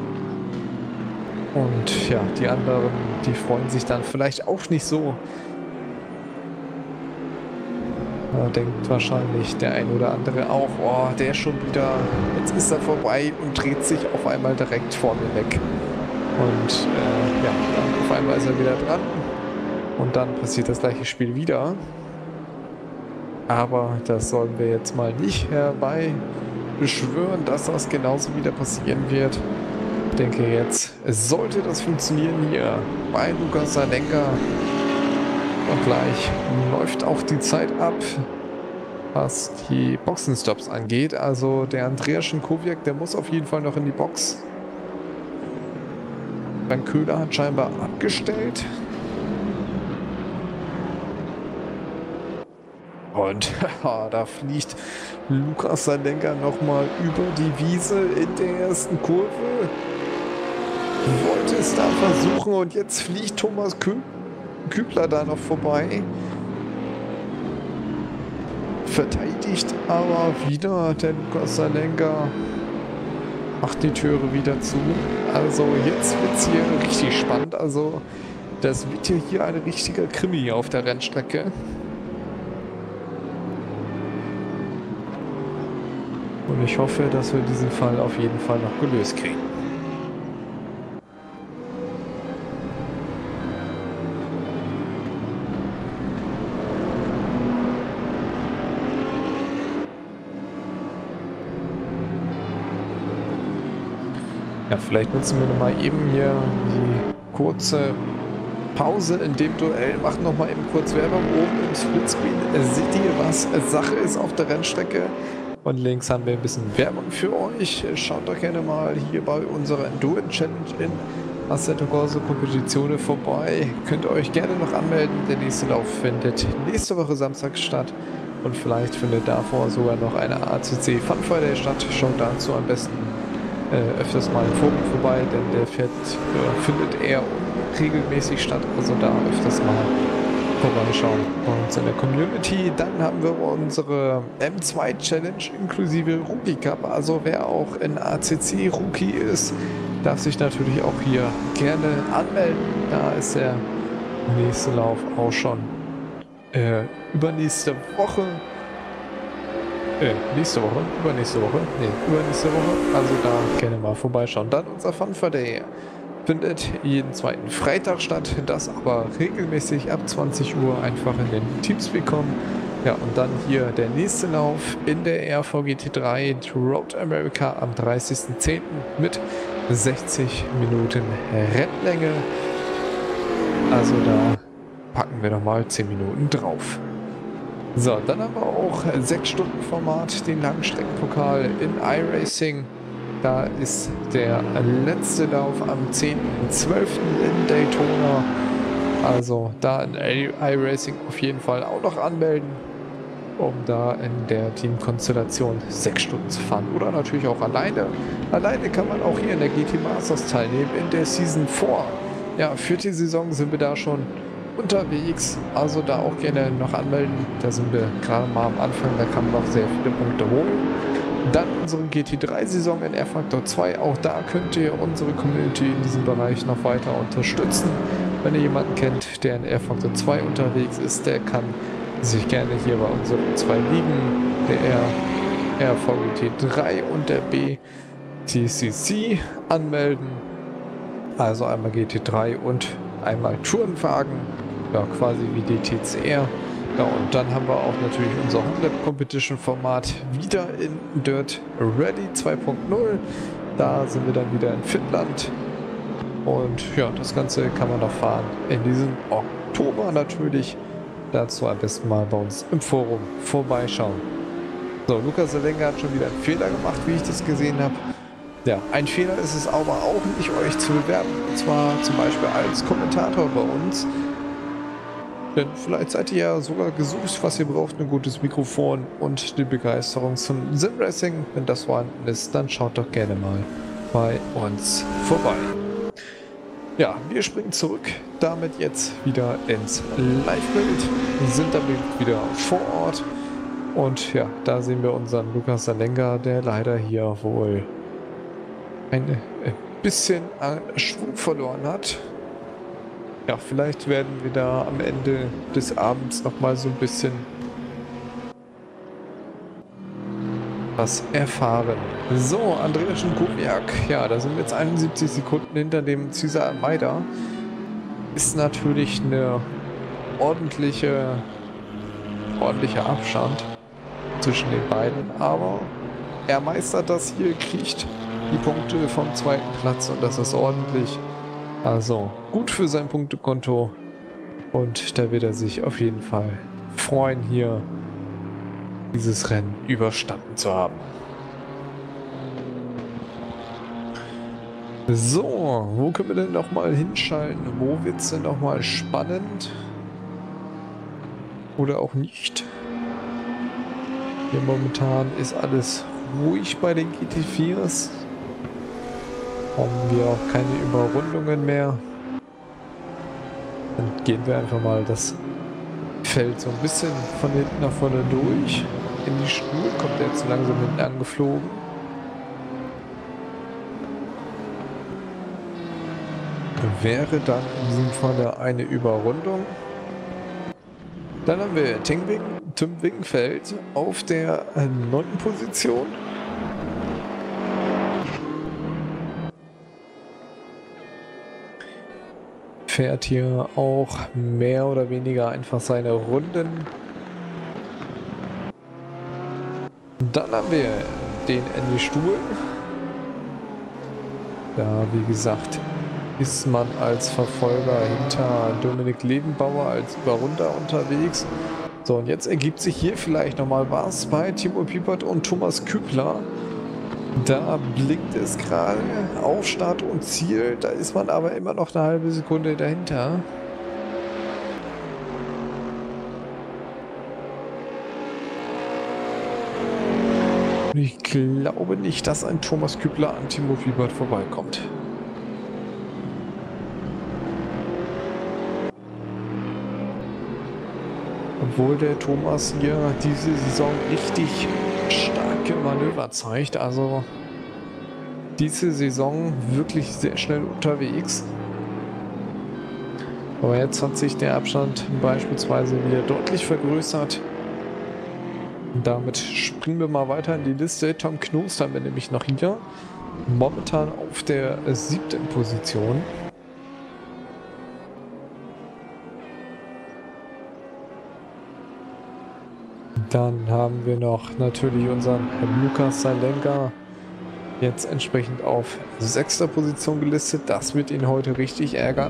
[SPEAKER 2] Und ja, die anderen, die freuen sich dann vielleicht auch nicht so. Da denkt wahrscheinlich der ein oder andere auch, oh, der schon wieder, jetzt ist er vorbei und dreht sich auf einmal direkt vor mir weg. Und äh, ja, dann auf einmal ist er wieder dran und dann passiert das gleiche Spiel wieder. Aber das sollen wir jetzt mal nicht herbei beschwören, dass das genauso wieder passieren wird. Ich denke, jetzt sollte das funktionieren hier bei Lukas Salenka. Und gleich läuft auch die Zeit ab, was die Boxenstops angeht. Also der Andreas Schinkowiak, der muss auf jeden Fall noch in die Box. Frank Köhler hat scheinbar abgestellt. Und da fliegt Lukas Salenka nochmal über die Wiese in der ersten Kurve. Wollte es da versuchen und jetzt fliegt Thomas Kü Kübler da noch vorbei. Verteidigt aber wieder der Lukas Salenka. Macht die Türe wieder zu. Also jetzt wird es hier richtig spannend. Also das wird hier, hier ein richtiger Krimi auf der Rennstrecke. Und ich hoffe, dass wir diesen Fall auf jeden Fall noch gelöst kriegen. Ja, vielleicht nutzen wir nochmal eben hier die kurze Pause in dem Duell. Macht nochmal eben kurz Werbung. Oben im Splitscreen seht ihr, was Sache ist auf der Rennstrecke. Und links haben wir ein bisschen Werbung für euch. Schaut doch gerne mal hier bei unserer Endurance Challenge in Assetto Corsa Competizione vorbei. Könnt ihr euch gerne noch anmelden. Der nächste Lauf findet nächste Woche Samstag statt. Und vielleicht findet davor sogar noch eine A C C Fun Friday statt. Schaut dazu am besten äh, öfters mal im Forum vorbei, denn der fährt, äh, findet eher regelmäßig statt. Also da öfters mal vorbeischauen bei uns in der Community. Dann haben wir unsere M zwei Challenge inklusive Rookie Cup. Also wer auch in A C C Rookie ist, darf sich natürlich auch hier gerne anmelden. Da ist der nächste Lauf auch schon äh, übernächste Woche. Äh, nächste Woche? Übernächste Woche? Ne, übernächste Woche. Also da gerne mal vorbeischauen. Dann unser Fun Friday findet jeden zweiten Freitag statt, das aber regelmäßig ab zwanzig Uhr einfach in den Teamspeak kommen. Ja, und dann hier der nächste Lauf in der R V G T drei Road America am dreißigsten zehnten mit sechzig Minuten Rennlänge. Also da packen wir nochmal zehn Minuten drauf. So, dann haben wir auch sechs Stunden Format, den Langstreckenpokal in iRacing. Da ist der letzte Lauf am zehnten zwölften in Daytona. Also da in iRacing auf jeden Fall auch noch anmelden, um da in der Teamkonstellation sechs Stunden zu fahren. Oder natürlich auch alleine. Alleine kann man auch hier in der G T Masters teilnehmen, in der Season vier. Ja, für die Saison sind wir da schon unterwegs. Also da auch gerne noch anmelden. Da sind wir gerade mal am Anfang, da kann man noch sehr viele Punkte holen. Dann unsere G T drei Saison in R Factor zwei. Auch da könnt ihr unsere Community in diesem Bereich noch weiter unterstützen. Wenn ihr jemanden kennt, der in R Factor zwei unterwegs ist, der kann sich gerne hier bei unseren zwei Ligen, der R V G T drei und der B T C C, anmelden. Also einmal G T drei und einmal Tourenwagen. Ja, quasi wie die T C R. Ja, und dann haben wir auch natürlich unser Home Competition Format wieder in Dirt Ready zwei Punkt null. Da sind wir dann wieder in Finnland. Und ja, das Ganze kann man noch fahren in diesem Oktober natürlich. Dazu am besten mal bei uns im Forum vorbeischauen. So, Lukas Salenka hat schon wieder einen Fehler gemacht, wie ich das gesehen habe. Ja, ein Fehler ist es aber auch nicht, euch zu bewerben. Und zwar zum Beispiel als Kommentator bei uns. Denn vielleicht seid ihr ja sogar gesucht, was ihr braucht, ein gutes Mikrofon und die Begeisterung zum Simracing. Wenn das vorhanden ist, dann schaut doch gerne mal bei uns vorbei. Ja, wir springen zurück, damit jetzt wieder ins Live-Bild, sind damit wieder vor Ort. Und ja, da sehen wir unseren Lukas Salenka, der leider hier wohl ein bisschen an Schwung verloren hat. Ja, vielleicht werden wir da am Ende des Abends noch mal so ein bisschen was erfahren. So, Andreas Schimkowiak, ja, da sind wir jetzt einundsiebzig Sekunden hinter dem Cesar Almeida. Ist natürlich eine ordentliche, ordentlicher Abstand zwischen den beiden, aber er meistert das hier, kriegt die Punkte vom zweiten Platz und das ist ordentlich. Also gut für sein Punktekonto und da wird er sich auf jeden Fall freuen, hier dieses Rennen überstanden zu haben. So, wo können wir denn noch mal hinschalten? Wo wird es denn noch mal spannend? Oder auch nicht? Hier momentan ist alles ruhig bei den G T viers. Haben wir auch keine Überrundungen mehr. Dann gehen wir einfach mal das Feld so ein bisschen von hinten nach vorne durch. In die Spur kommt er jetzt langsam hinten angeflogen. Wäre dann in diesem Falle eine Überrundung. Dann haben wir Tim Winkenfeld auf der neunten Position. Fährt hier auch mehr oder weniger einfach seine Runden. Dann haben wir den Andy Stuhl. Da, wie gesagt, ist man als Verfolger hinter Dominik Levenbauer als Überrunder unterwegs. So, und jetzt ergibt sich hier vielleicht nochmal was bei Timo Piepert und Thomas Kübler. Da blinkt es gerade auf Start und Ziel. Da ist man aber immer noch eine halbe Sekunde dahinter. Und ich glaube nicht, dass ein Thomas Kübler an Timo Piepert vorbeikommt. Obwohl der Thomas hier diese Saison richtig starke Manöver zeigt. Also diese Saison wirklich sehr schnell unterwegs. Aber jetzt hat sich der Abstand beispielsweise wieder deutlich vergrößert. Und damit springen wir mal weiter in die Liste. Tom Knoster haben wir nämlich noch hier. Momentan auf der siebten Position. Dann haben wir noch natürlich unseren Lukas Salenka, jetzt entsprechend auf sechster Position gelistet. Das wird ihn heute richtig ärgern.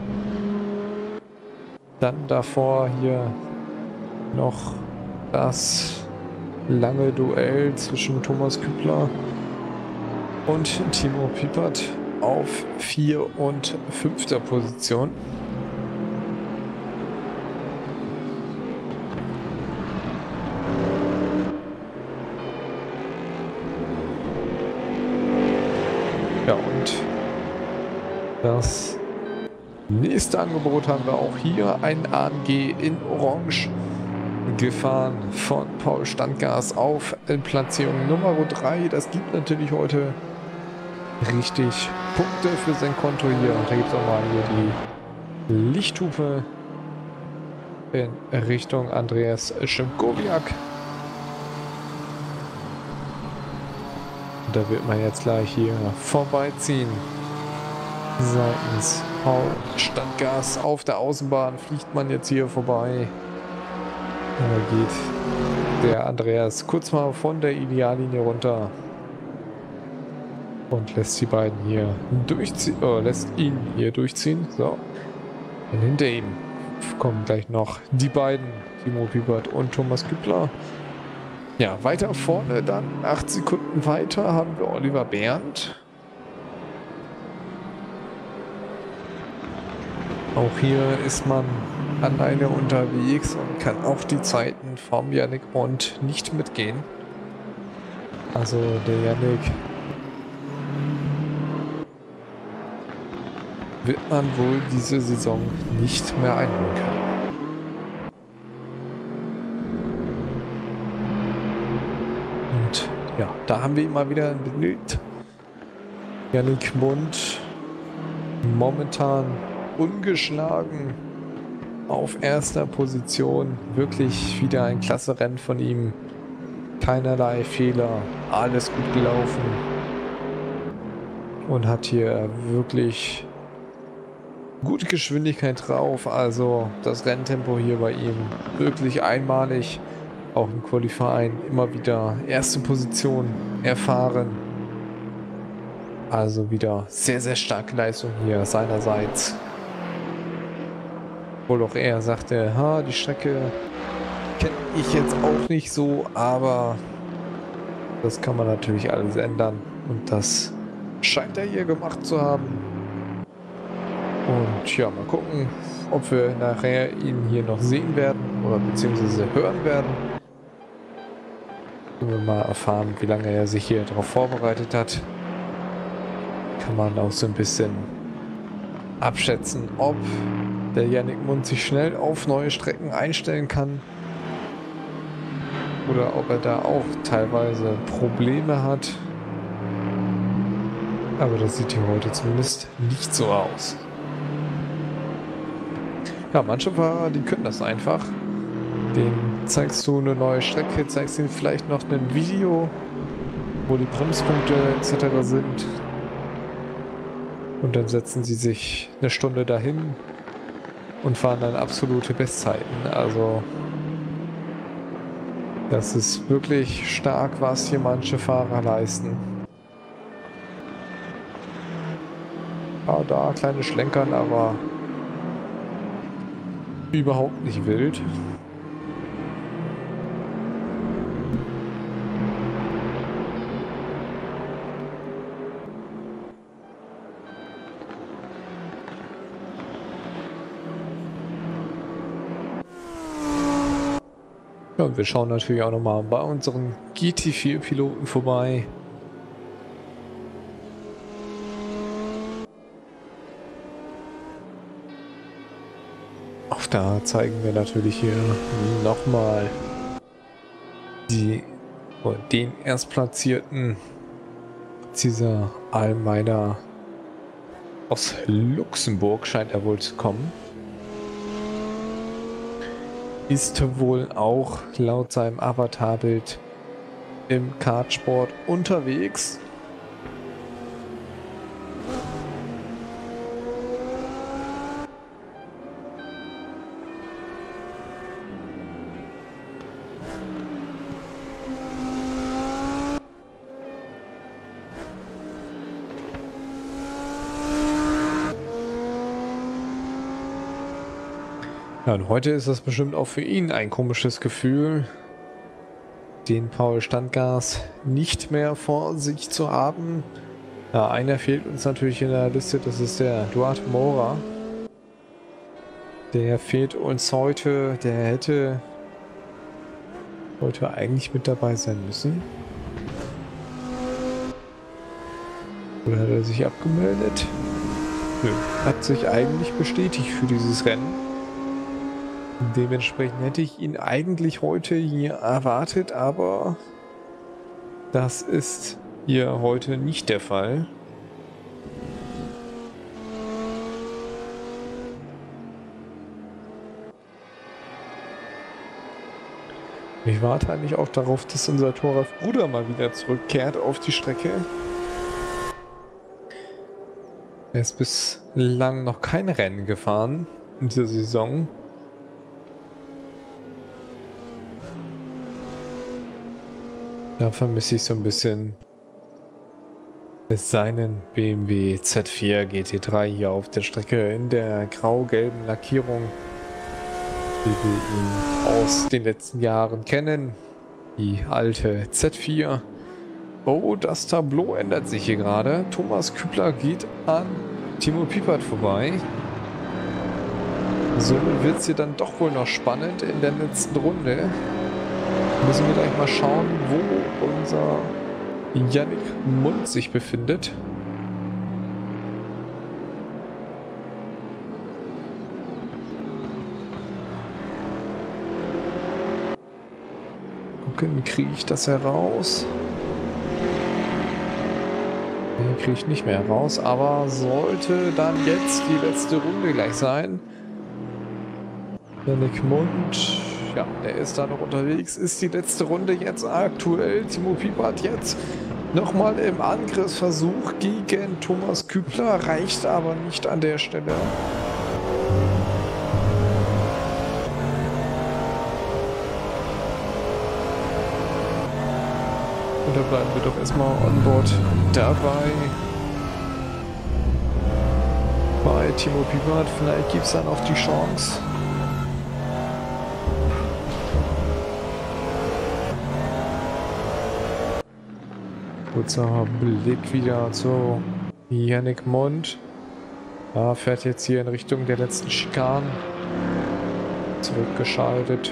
[SPEAKER 2] Dann davor hier noch das lange Duell zwischen Thomas Kübler und Timo Piepert auf vier und fünfter Position. Ja, und das nächste Angebot haben wir auch hier, ein A M G in Orange, gefahren von Paul Standgas auf Platzierung Nummer drei. Das gibt natürlich heute richtig Punkte für sein Konto hier. Und da gibt es auch mal hier die Lichthupe in Richtung Andreas Schimkowiak. Da wird man jetzt gleich hier vorbeiziehen. Seitens Paul Standgas auf der Außenbahn fliegt man jetzt hier vorbei. Da geht der Andreas kurz mal von der Ideallinie runter und lässt die beiden hier durchziehen, oh, lässt ihn hier durchziehen. So. Und hinter ihm kommen gleich noch die beiden, Timo Piepert und Thomas Kübler. Ja, weiter vorne dann, acht Sekunden weiter, haben wir Oliver Berndt. Auch hier ist man alleine unterwegs und kann auch die Zeiten vom Yannick Bond nicht mitgehen. Also der Yannick wird man wohl diese Saison nicht mehr einholen können. Und ja, da haben wir immer wieder ein Bild. Yannick Bond momentan ungeschlagen auf erster Position. Wirklich wieder ein klasse Rennen von ihm. keinerlei Fehler, alles gut gelaufen und hat hier wirklich gute Geschwindigkeit drauf. Also das Renntempo hier bei ihm wirklich einmalig. Auch im Qualifying immer wieder erste Position erfahren. Also wieder sehr, sehr starke Leistung hier seinerseits. Obwohl auch er sagte, ha, die Strecke kenne ich jetzt auch nicht so, aber das kann man natürlich alles ändern. Und das scheint er hier gemacht zu haben. Und ja, mal gucken, ob wir nachher ihn hier noch sehen werden oder beziehungsweise hören werden. Wenn wir mal erfahren, wie lange er sich hier darauf vorbereitet hat, kann man auch so ein bisschen abschätzen, ob der Yannick Munz sich schnell auf neue Strecken einstellen kann oder ob er da auch teilweise Probleme hat. Aber das sieht hier heute zumindest nicht so aus. Ja, manche Fahrer, die können das einfach. Denen zeigst du eine neue Strecke, zeigst ihnen vielleicht noch ein Video, wo die Bremspunkte et cetera sind. Und dann setzen sie sich eine Stunde dahin und fahren dann absolute Bestzeiten. Also das ist wirklich stark, was hier manche Fahrer leisten. Ja, da kleine Schlenkern, aber überhaupt nicht wild. Ja, und wir schauen natürlich auch nochmal bei unseren G T vier Piloten vorbei. Auch da zeigen wir natürlich hier nochmal die, oder den Erstplatzierten, dieser Allmeiner aus Luxemburg scheint er wohl zu kommen. Ist wohl auch laut seinem Avatarbild im Kartsport unterwegs. Ja, und heute ist das bestimmt auch für ihn ein komisches Gefühl, den Paul Standgas nicht mehr vor sich zu haben. Ja, einer fehlt uns natürlich in der Liste, das ist der Duarte Moura. Der fehlt uns heute, der hätte heute eigentlich mit dabei sein müssen. Oder hat er sich abgemeldet? Nö, hat sich eigentlich bestätigt für dieses Rennen. Dementsprechend hätte ich ihn eigentlich heute hier erwartet, aber das ist hier heute nicht der Fall. Ich warte eigentlich auch darauf, dass unser Thoralf Bruder mal wieder zurückkehrt auf die Strecke. Er ist bislang noch kein Rennen gefahren in dieser Saison. Da vermisse ich so ein bisschen seinen B M W Z vier G T drei hier auf der Strecke in der grau-gelben Lackierung, wie wir ihn aus den letzten Jahren kennen. Die alte Z vier. Oh, das Tableau ändert sich hier gerade. Thomas Küppler geht an Timo Piepert vorbei. Somit wird es hier dann doch wohl noch spannend in der letzten Runde. Müssen wir gleich mal schauen, wo unser Yannick Munz sich befindet. Gucken, kriege ich das heraus? Nee, kriege ich nicht mehr heraus, aber sollte dann jetzt die letzte Runde gleich sein. Yannick Munz ja, der ist da noch unterwegs. Ist die letzte Runde jetzt aktuell. Timo Piepert jetzt nochmal im Angriffsversuch gegen Thomas Kübler. Reicht aber nicht an der Stelle. Und da bleiben wir doch erstmal on board dabei. Bei Timo Piepert, vielleicht gibt es dann auch die Chance. Kurzer Blick wieder zu Yannick Mund. Ja, fährt jetzt hier in Richtung der letzten Schikanen. Zurückgeschaltet.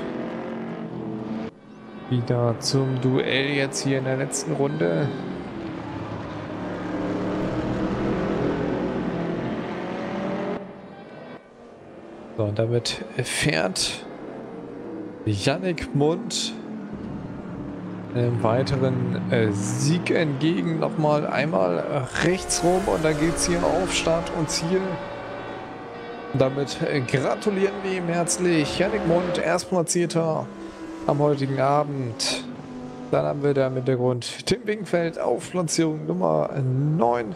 [SPEAKER 2] Wieder zum Duell jetzt hier in der letzten Runde. So, und damit fährt Yannick Mund einem weiteren äh, Sieg entgegen. Nochmal einmal rechts rum und dann geht es hier auf Start und Ziel. Und damit äh, gratulieren wir ihm herzlich. Yannick Mund, Erstplatzierter am heutigen Abend. Dann haben wir da im Hintergrund Tim Wingfeld auf Platzierung Nummer neun.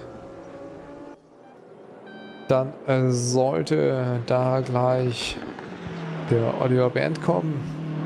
[SPEAKER 2] Dann äh, sollte da gleich der Oliver Band kommen.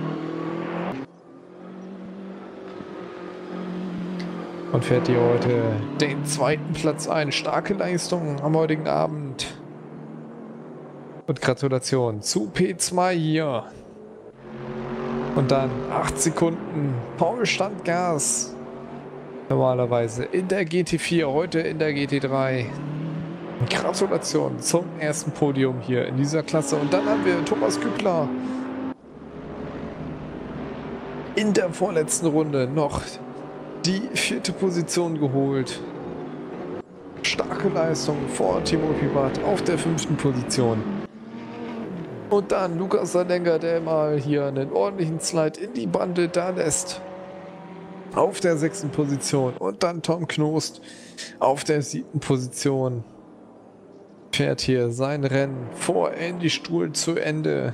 [SPEAKER 2] Und fährt hier heute den zweiten Platz ein. Starke Leistung am heutigen Abend. Und Gratulation zu P zwei hier. Und dann acht Sekunden Paul Standgas. Normalerweise in der G T vier, heute in der G T drei. Gratulation zum ersten Podium hier in dieser Klasse. Und dann haben wir Thomas Kübler in der vorletzten Runde noch die vierte Position geholt. Starke Leistung vor Timo Piepert auf der fünften Position. Und dann Lukas Salenga, der mal hier einen ordentlichen Slide in die Bande da lässt. Auf der sechsten Position. Und dann Tom Knost auf der siebten Position. Fährt hier sein Rennen vor Andy Stuhl zu Ende.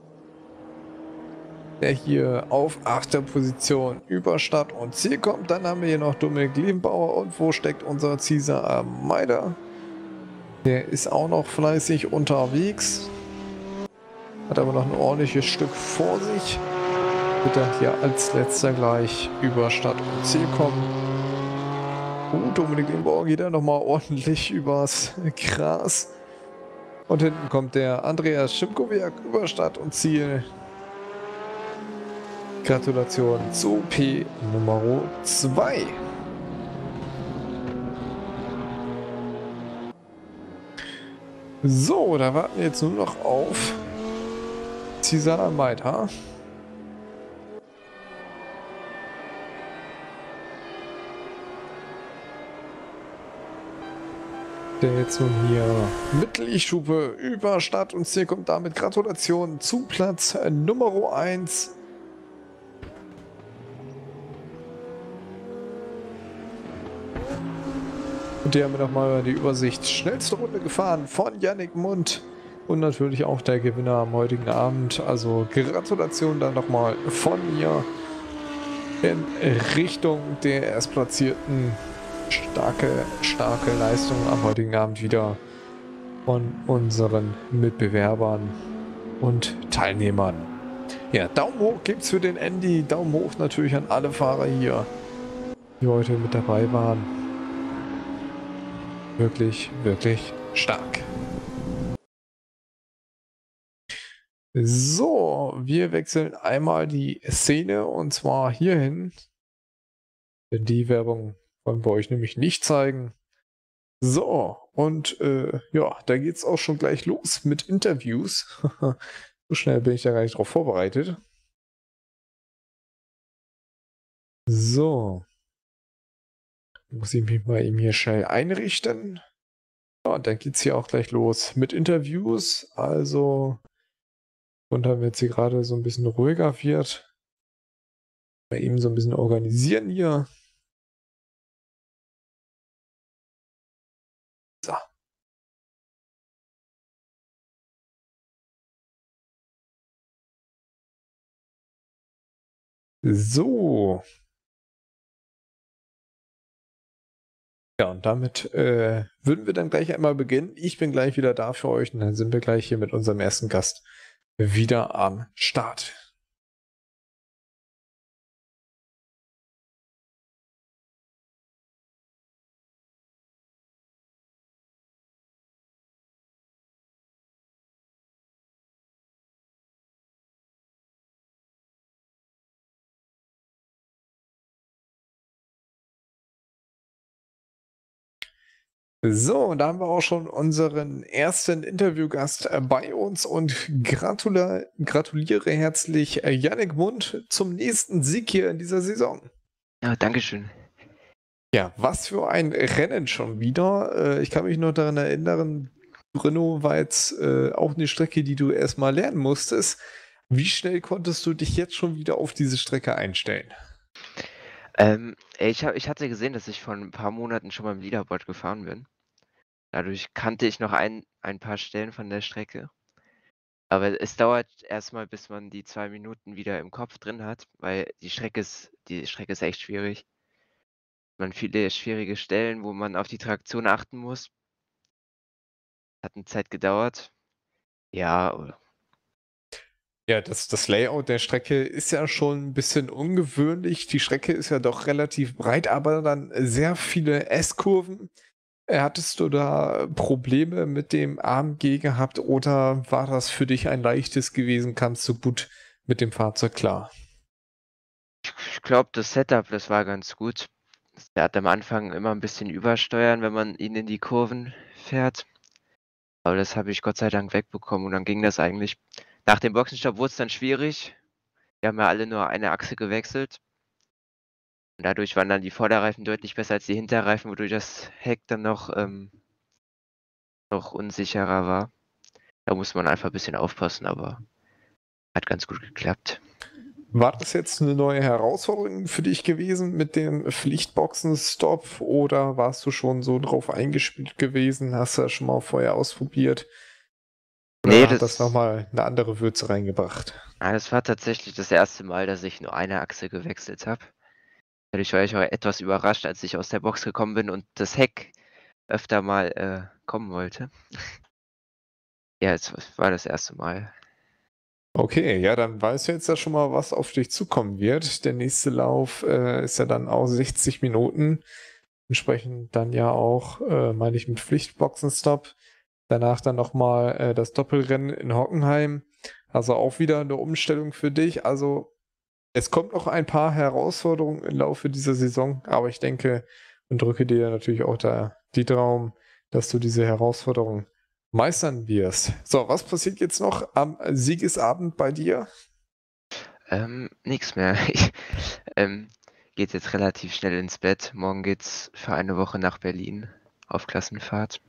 [SPEAKER 2] Der hier auf achter Position über Start und Ziel kommt. Dann haben wir hier noch Dominik Liebenbauer. Und wo steckt unser Cesar Meider? Der ist auch noch fleißig unterwegs. Hat aber noch ein ordentliches Stück vor sich. Wird dann hier als letzter gleich über Start und Ziel kommen. Oh, Dominik Liebenbauer geht da nochmal ordentlich übers Gras. Und hinten kommt der Andreas Schimkowiak über Start und Ziel. Gratulation zu P Nummer zwei. So, da warten wir jetzt nur noch auf Cesar Meider. Der jetzt nun hier mit Lichthupe über Start und Ziel kommt. Damit Gratulation zu Platz Nummer eins. Und hier haben wir nochmal die Übersicht. Schnellste Runde gefahren von Yannick Mund. Und natürlich auch der Gewinner am heutigen Abend. Also Gratulation dann nochmal von mir in Richtung der Erstplatzierten. Starke, starke Leistung am heutigen Abend wieder von unseren Mitbewerbern und Teilnehmern. Ja, Daumen hoch gibt's für den Andy. Daumen hoch natürlich an alle Fahrer hier, die heute mit dabei waren. Wirklich, wirklich stark. So, wir wechseln einmal die Szene und zwar hierhin. Denn die Werbung wollen wir euch nämlich nicht zeigen. So, und äh, ja, da geht's auch schon gleich los mit Interviews. So schnell bin ich da gar nicht drauf vorbereitet. So. Muss ich mich mal eben hier schnell einrichten. Ja, und dann geht's hier auch gleich los mit Interviews. Also, und dann wird sie gerade so ein bisschen ruhiger wird. Mal eben so ein bisschen organisieren hier. So. So, ja, und damit äh, würden wir dann gleich einmal beginnen. Ich bin gleich wieder da für euch und dann sind wir gleich hier mit unserem ersten Gast wieder am Start. So, und da haben wir auch schon unseren ersten Interviewgast äh, bei uns und gratula gratuliere herzlich äh, Yannick Mund zum nächsten Sieg hier in dieser Saison.
[SPEAKER 1] Ja, danke schön.
[SPEAKER 2] Ja, was für ein Rennen schon wieder. Äh, ich kann mich noch daran erinnern, Brno war jetzt äh, auch eine Strecke, die du erstmal lernen musstest. Wie schnell konntest du dich jetzt schon wieder auf diese Strecke einstellen?
[SPEAKER 1] Ähm, ich habe ich hatte gesehen, dass ich vor ein paar Monaten schon mal im Leaderboard gefahren bin. Dadurch kannte ich noch ein ein paar Stellen von der Strecke. Aber es dauert erst mal, bis man die zwei Minuten wieder im Kopf drin hat, weil die Strecke ist die Strecke ist echt schwierig. Man viele schwierige Stellen, wo man auf die Traktion achten muss. Hat 'ne Zeit gedauert. Ja,
[SPEAKER 2] Ja, das, das Layout der Strecke ist ja schon ein bisschen ungewöhnlich. Die Strecke ist ja doch relativ breit, aber dann sehr viele S-Kurven. Äh, Hattest du da Probleme mit dem A M G gehabt oder war das für dich ein leichtes gewesen? Kamst du gut mit dem Fahrzeug klar?
[SPEAKER 1] ich glaube, das Setup, das war ganz gut. Der hat am Anfang immer 'n bisschen übersteuern, wenn man ihn in die Kurven fährt. Aber das habe ich Gott sei Dank wegbekommen und dann ging das eigentlich. Nach dem Boxenstopp wurd's dann schwierig. Wir haben ja alle nur eine Achse gewechselt und dadurch waren dann die Vorderreifen deutlich besser als die Hinterreifen, wodurch das Heck dann noch ähm, noch unsicherer war. Da muss man einfach bisschen aufpassen, aber hat ganz gut geklappt.
[SPEAKER 2] War das jetzt eine neue Herausforderung für dich gewesen mit dem Pflichtboxenstopp oder warst du schon so drauf eingespielt gewesen? Hast du das schon mal vorher ausprobiert?
[SPEAKER 1] Ne,
[SPEAKER 2] Oder hat das noch
[SPEAKER 1] das
[SPEAKER 2] mal 'ne andere Würze reingebracht?
[SPEAKER 1] ah, das war tatsächlich das erste Mal, dass ich nur eine Achse gewechselt habe. Dadurch war ich auch etwas überrascht, als ich aus der Box gekommen bin und das Heck öfter mal, äh, kommen wollte. Ja, es war das erste Mal.
[SPEAKER 2] Okay, ja, dann weißt du jetzt ja schon mal, was auf dich zukommen wird. Der nächste Lauf, äh, ist ja dann auch sechzig Minuten. Entsprechend dann ja auch, äh, meine ich, mit Pflichtboxenstopp. Danach dann noch mal, äh, das Doppelrennen in Hockenheim. Also auch wieder eine Umstellung für dich. Also, es kommt noch ein paar Herausforderungen im Laufe dieser Saison, aber ich denke und drücke dir natürlich auch da die Daumen, dass du diese Herausforderung meistern wirst. So, was passiert jetzt noch am Siegesabend bei dir?
[SPEAKER 1] Ähm, nix mehr. Ich, ähm, geht jetzt relativ schnell ins Bett. Morgen geht's für eine Woche nach Berlin auf Klassenfahrt.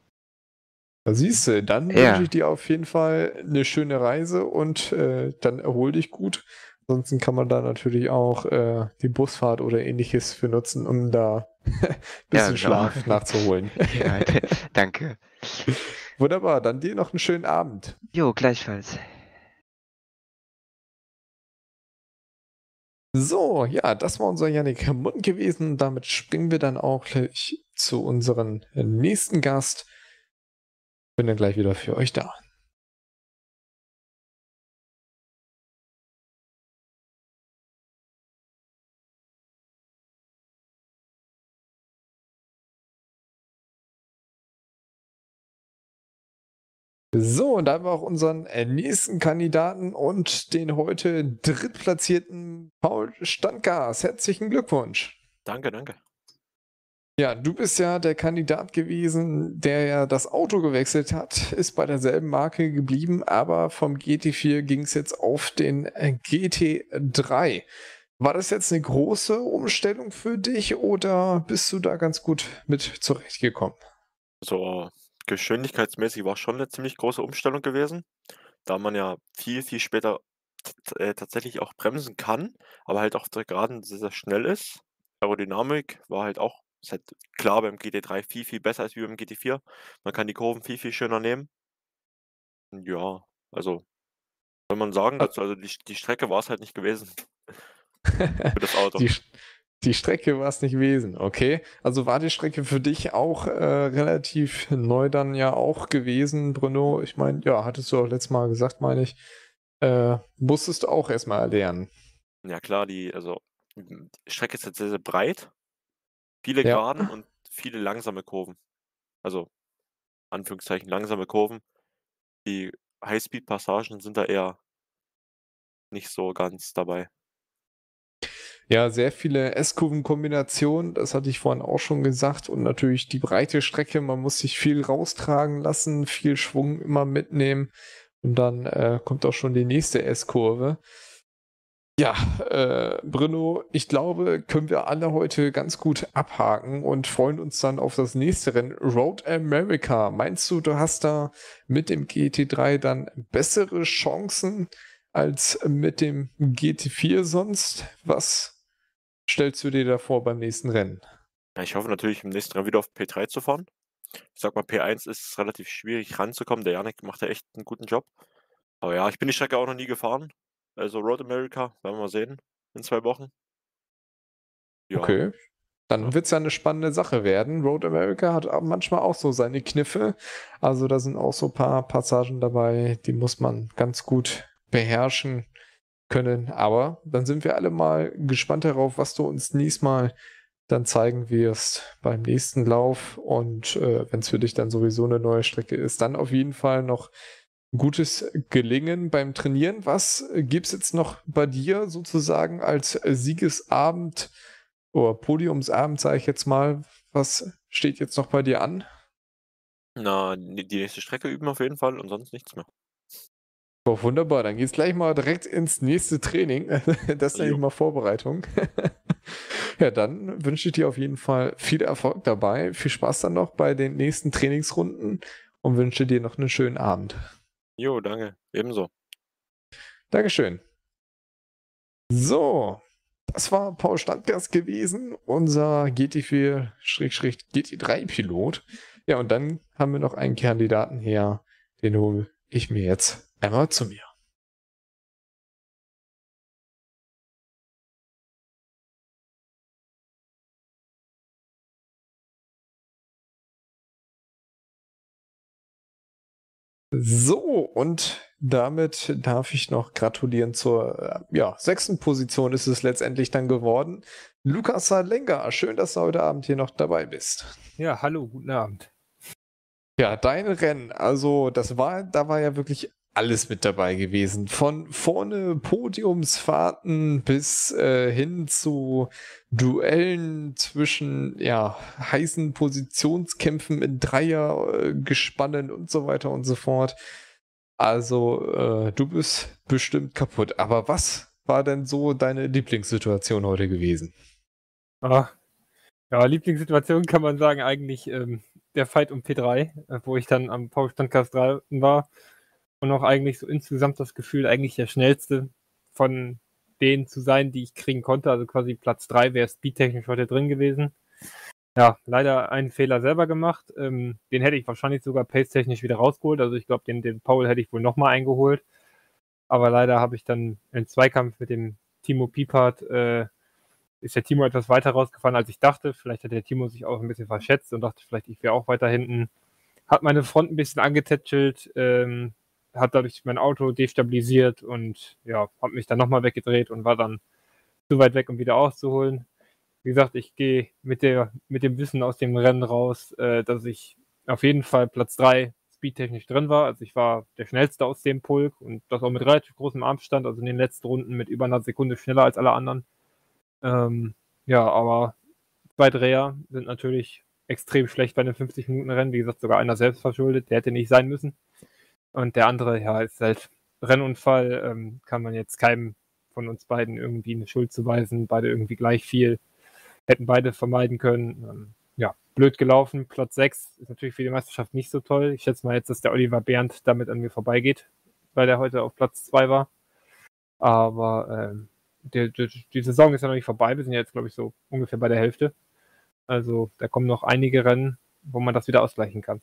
[SPEAKER 2] Da siehst du, dann wünsche ich
[SPEAKER 1] Ja,
[SPEAKER 2] dir auf jeden Fall eine schöne Reise und, äh, dann erhol dich gut. Ansonsten kann man da natürlich auch, äh, die Busfahrt oder Ähnliches für nutzen, um da
[SPEAKER 1] ja,
[SPEAKER 2] bisschen
[SPEAKER 1] genau.
[SPEAKER 2] Schlaf nachzuholen.
[SPEAKER 1] Ja, danke.
[SPEAKER 2] Wunderbar, dann dir noch einen schönen Abend.
[SPEAKER 1] Jo, gleichfalls.
[SPEAKER 2] So, ja, das war unser Yannick Mund gewesen. Damit springen wir dann auch gleich zu unserem nächsten Gast. Bin dann gleich wieder für euch da. So, und da haben wir auch unseren äh, nächsten Kandidaten und den heute drittplatzierten Paul Standgas. Herzlichen Glückwunsch.
[SPEAKER 3] Danke, danke.
[SPEAKER 2] Ja, du bist ja der Kandidat gewesen, der ja das Auto gewechselt hat, ist bei derselben Marke geblieben, aber vom G T vier ging es jetzt auf den äh, G T drei. War das jetzt eine große Umstellung für dich oder bist du da ganz gut mit zurechtgekommen?
[SPEAKER 3] So geschwindigkeitsmäßig war schon 'ne ziemlich große Umstellung gewesen, da man ja viel, viel später t äh, tatsächlich auch bremsen kann, aber halt auf der Geraden sehr, sehr schnell ist. Aerodynamik war halt auch ist halt klar beim G T drei viel, viel besser als wie beim G T vier. Man kann die Kurven viel, viel schöner nehmen. Ja, also, soll man sagen dazu, also die die Strecke war's halt nicht gewesen. für das Auto.
[SPEAKER 2] Die, Sch- die Strecke war es nicht gewesen, okay. Also war die Strecke für dich auch äh, relativ neu dann ja auch gewesen, Bruno? Ich meine, ja, hattest du auch letztes Mal gesagt, meine ich. Äh, musstest du auch erstmal lernen.
[SPEAKER 3] Ja klar, die also, hm, die Strecke ist jetzt sehr, sehr breit, viele
[SPEAKER 2] Ja.
[SPEAKER 3] Geraden und viele langsame Kurven. Also, Anführungszeichen langsame Kurven. Die Highspeed-Passagen sind da eher nicht so ganz dabei.
[SPEAKER 2] Ja, sehr viele S-Kurven-Kombinationen, das hatte ich vorhin auch schon gesagt. Und natürlich die breite Strecke, man muss sich viel raustragen lassen, viel Schwung immer mitnehmen. Und dann äh, kommt auch schon die nächste S-Kurve. Ja, äh, Bruno, ich glaube, können wir alle heute ganz gut abhaken und freuen uns dann auf das nächste Rennen. Road America. Meinst du, du hast da mit dem G T drei dann bessere Chancen als mit dem G T vier sonst? Was stellst du dir da vor beim nächsten Rennen?
[SPEAKER 3] Ja, ich hoffe natürlich im nächsten Rennen wieder auf P drei zu fahren. Ich sage mal, P eins ist es relativ schwierig ranzukommen. Der Jannik macht da echt 'n guten Job. Aber ja, ich bin die Strecke auch noch nie gefahren. Also, Road America, werden wir mal sehen in zwei Wochen. Ja,
[SPEAKER 2] Okay, dann
[SPEAKER 3] ja.
[SPEAKER 2] wird es ja eine spannende Sache werden. Road America hat a manchmal auch so seine Kniffe. Also, da sind auch so ein paar Passagen dabei, die muss man ganz gut beherrschen können. Aber dann sind wir alle mal gespannt darauf, was du uns nächstes Mal dann zeigen wirst beim nächsten Lauf. Und äh, wenn es für dich dann sowieso eine neue Strecke ist, dann auf jeden Fall noch gutes Gelingen beim Trainieren. Was gibt es jetzt noch bei dir sozusagen als Siegesabend oder Podiumsabend, sage ich jetzt mal? Was steht jetzt noch bei dir an?
[SPEAKER 3] Na, n die nächste Strecke üben auf jeden Fall und sonst nichts mehr.
[SPEAKER 2] Oh, wunderbar, dann geht's gleich mal direkt ins nächste Training. Das nenne ich
[SPEAKER 3] Jo.
[SPEAKER 2] mal Vorbereitung. Ja, dann wünsche ich dir auf jeden Fall viel Erfolg dabei. Viel Spaß dann noch bei den nächsten Trainingsrunden und wünsche dir noch einen schönen Abend.
[SPEAKER 3] Jo, danke. Ebenso.
[SPEAKER 2] Dankeschön. So, das war Paul Standgast gewesen, unser G T vier-G T drei-Pilot. Ja, und dann haben wir noch einen Kandidaten her, den hole ich mir jetzt einmal zu mir. So, und damit darf ich noch gratulieren zur äh, ja, sechsten Position ist es letztendlich dann geworden. Lukas Salenga, schön, dass du heute Abend hier noch dabei bist.
[SPEAKER 4] Ja, hallo, guten Abend.
[SPEAKER 2] Ja, dein Rennen, also das war, da war ja wirklich alles mit dabei gewesen. Von vorne Podiumsfahrten bis äh, hin zu Duellen zwischen ja, heißen Positionskämpfen in Dreiergespannen und so weiter und so fort. Also äh, du bist bestimmt kaputt. Aber was war denn so deine Lieblingssituation heute gewesen?
[SPEAKER 4] Ah, ja, Lieblingssituation kann man sagen, eigentlich ähm, der Fight um P drei, äh, wo ich dann am Power Standcast drei war und auch eigentlich so insgesamt das Gefühl, eigentlich der schnellste von denen zu sein, die ich kriegen konnte. Also quasi Platz drei wäre speedtechnisch heute drin gewesen. Ja, leider einen Fehler selber gemacht. Ähm, den hätte ich wahrscheinlich sogar pace-technisch wieder rausgeholt. Also ich glaube, den, den Paul hätte ich wohl nochmal eingeholt. Aber leider habe ich dann im Zweikampf mit dem Timo Piepert äh, ist der Timo etwas weiter rausgefahren, als ich dachte. Vielleicht hat der Timo sich auch ein bisschen verschätzt und dachte vielleicht, ich wäre auch weiter hinten. Hat meine Front ein bisschen angetätschelt, ähm, hat dadurch mein Auto destabilisiert und ja, habe mich dann nochmal weggedreht und war dann zu weit weg, um wieder auszuholen. Wie gesagt, ich gehe mit, der, mit dem Wissen aus dem Rennen raus, äh, dass ich auf jeden Fall Platz drei speedtechnisch drin war. Also ich war der schnellste aus dem Pulk und das auch mit relativ großem Abstand, also in den letzten Runden mit über einer Sekunde schneller als alle anderen. Ähm, ja, aber zwei Dreher sind natürlich extrem schlecht bei einem fünfzig-Minuten-Rennen. Wie gesagt, sogar einer selbst verschuldet. Der hätte nicht sein müssen. Und der andere, ja, ist halt Rennunfall. Ähm, kann man jetzt keinem von uns beiden irgendwie eine Schuld zuweisen. Beide irgendwie gleich viel. Hätten beide vermeiden können. Ähm, ja, blöd gelaufen. Platz sechs ist natürlich für die Meisterschaft nicht so toll. Ich schätze mal jetzt, dass der Oliver Berndt damit an mir vorbeigeht, weil er heute auf Platz zwei war. Aber ähm, die, die, die Saison ist ja noch nicht vorbei. Wir sind ja jetzt, glaube ich, so ungefähr bei der Hälfte. Also da kommen noch einige Rennen, wo man das wieder ausgleichen kann.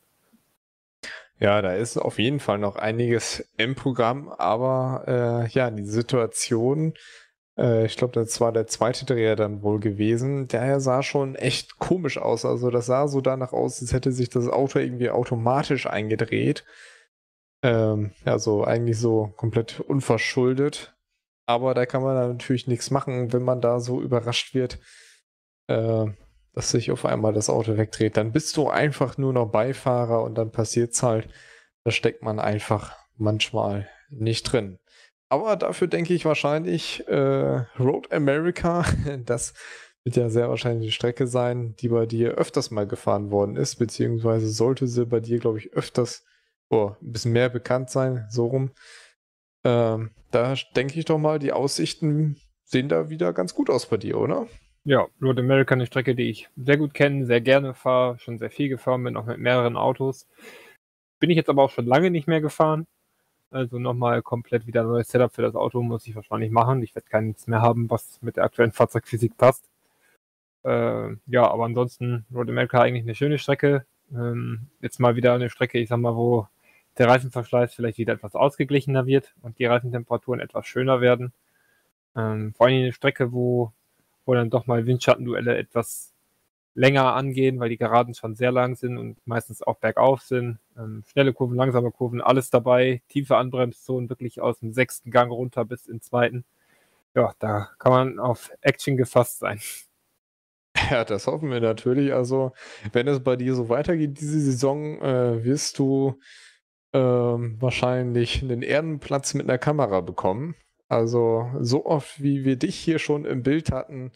[SPEAKER 2] Ja, da ist auf jeden Fall noch einiges im Programm, aber äh, ja, die Situation Äh, ich glaube, das war der zweite Dreher dann wohl gewesen. Der sah schon echt komisch aus. Also das sah so danach aus, als hätte sich das Auto irgendwie automatisch eingedreht. Ähm, also eigentlich so komplett unverschuldet. Aber da kann man dann natürlich nichts machen, wenn man da so überrascht wird, äh, dass sich auf einmal das Auto wegdreht. Dann bist du einfach nur noch Beifahrer und dann passiert's halt. Da steckt man einfach manchmal nicht drin. Aber dafür denke ich wahrscheinlich äh, Road America, das wird ja sehr wahrscheinlich eine Strecke sein, die bei dir öfters mal gefahren worden ist, beziehungsweise sollte sie bei dir, glaube ich, öfters, oh, ein bisschen mehr bekannt sein, so rum. Ähm, da denke ich doch mal, die Aussichten sehen da wieder ganz gut aus bei dir, oder?
[SPEAKER 4] Ja, Road America, eine Strecke, die ich sehr gut kenne, sehr gerne fahre, schon sehr viel gefahren bin, auch mit mehreren Autos. Bin ich jetzt aber auch schon lange nicht mehr gefahren. Also nochmal komplett wieder ein neues Setup für das Auto muss ich wahrscheinlich machen. Ich werde keins mehr haben, was mit der aktuellen Fahrzeugphysik passt. Äh, ja, aber ansonsten Road America eigentlich eine schöne Strecke. Ähm, jetzt mal wieder eine Strecke, ich sag mal, wo der Reifenverschleiß vielleicht wieder etwas ausgeglichener wird und die Reifentemperaturen etwas schöner werden. Ähm, vor allem eine Strecke, wo, wo dann doch mal Windschattenduelle etwas länger angehen, weil die Geraden schon sehr lang sind und meistens auch bergauf sind. Ähm, schnelle Kurven, langsame Kurven, alles dabei. Tiefe Anbremszonen, wirklich aus dem sechsten Gang runter bis in den zweiten. Ja, da kann man auf Action gefasst sein.
[SPEAKER 2] Ja, das hoffen wir natürlich. Also, wenn es bei dir so weitergeht diese Saison, äh, wirst du ähm, wahrscheinlich einen Ehrenplatz mit einer Kamera bekommen. Also, so oft wie wir dich hier schon im Bild hatten,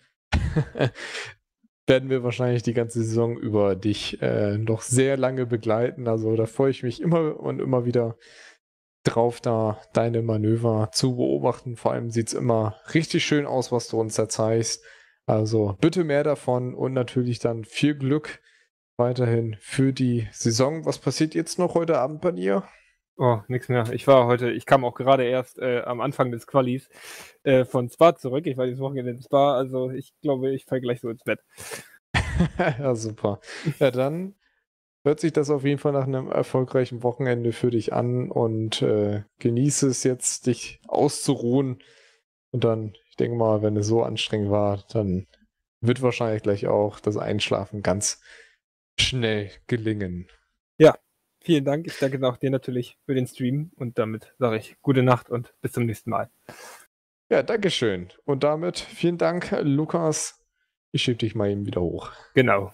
[SPEAKER 2] werden wir wahrscheinlich die ganze Saison über dich äh, noch sehr lange begleiten. Also, da freue ich mich immer und immer wieder drauf, da deine Manöver zu beobachten. Vor allem sieht es immer richtig schön aus, was du uns da zeigst. Also bitte mehr davon und natürlich dann viel Glück weiterhin für die Saison. Was passiert jetzt noch heute Abend bei dir?
[SPEAKER 4] Oh, nichts mehr. Ich war heute, ich kam auch gerade erst äh, am Anfang des Qualis äh, von Spa zurück. Ich war dieses Wochenende in Spa, also ich glaube, ich falle gleich so ins Bett.
[SPEAKER 2] Ja, super. Ja, dann hört sich das auf jeden Fall nach einem erfolgreichen Wochenende für dich an und äh, genieße es jetzt, dich auszuruhen. Und dann, ich denke mal, wenn es so anstrengend war, dann wird wahrscheinlich gleich auch das Einschlafen ganz schnell gelingen.
[SPEAKER 4] Ja, vielen Dank. Ich danke auch dir natürlich für den Stream und damit sage ich gute Nacht und bis zum nächsten Mal.
[SPEAKER 2] Ja, Dankeschön. Und damit vielen Dank, Lukas. Ich schiebe dich mal eben wieder hoch.
[SPEAKER 4] Genau.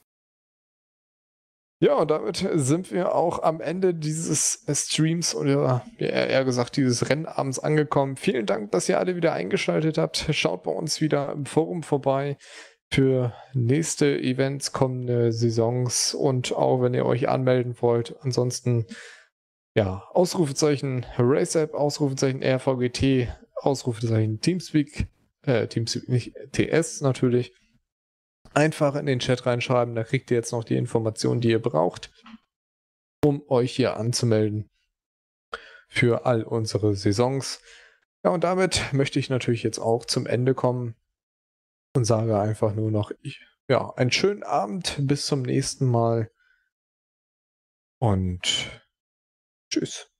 [SPEAKER 2] Ja, und damit sind wir auch am Ende dieses Streams oder eher gesagt dieses Rennabends angekommen. Vielen Dank, dass ihr alle wieder eingeschaltet habt. Schaut bei uns wieder im Forum vorbei für nächste Events, kommende Saisons und auch wenn ihr euch anmelden wollt. Ansonsten, ja, Ausrufezeichen RaceApp, Ausrufezeichen R V G T, Ausrufezeichen Teamspeak, äh, Teamspeak nicht, T S natürlich. Einfach in den Chat reinschreiben, da kriegt ihr jetzt noch die Informationen, die ihr braucht, um euch hier anzumelden für all unsere Saisons. Ja, und damit möchte ich natürlich jetzt auch zum Ende kommen und sage einfach nur noch, ich, ja, einen schönen Abend, bis zum nächsten Mal und tschüss.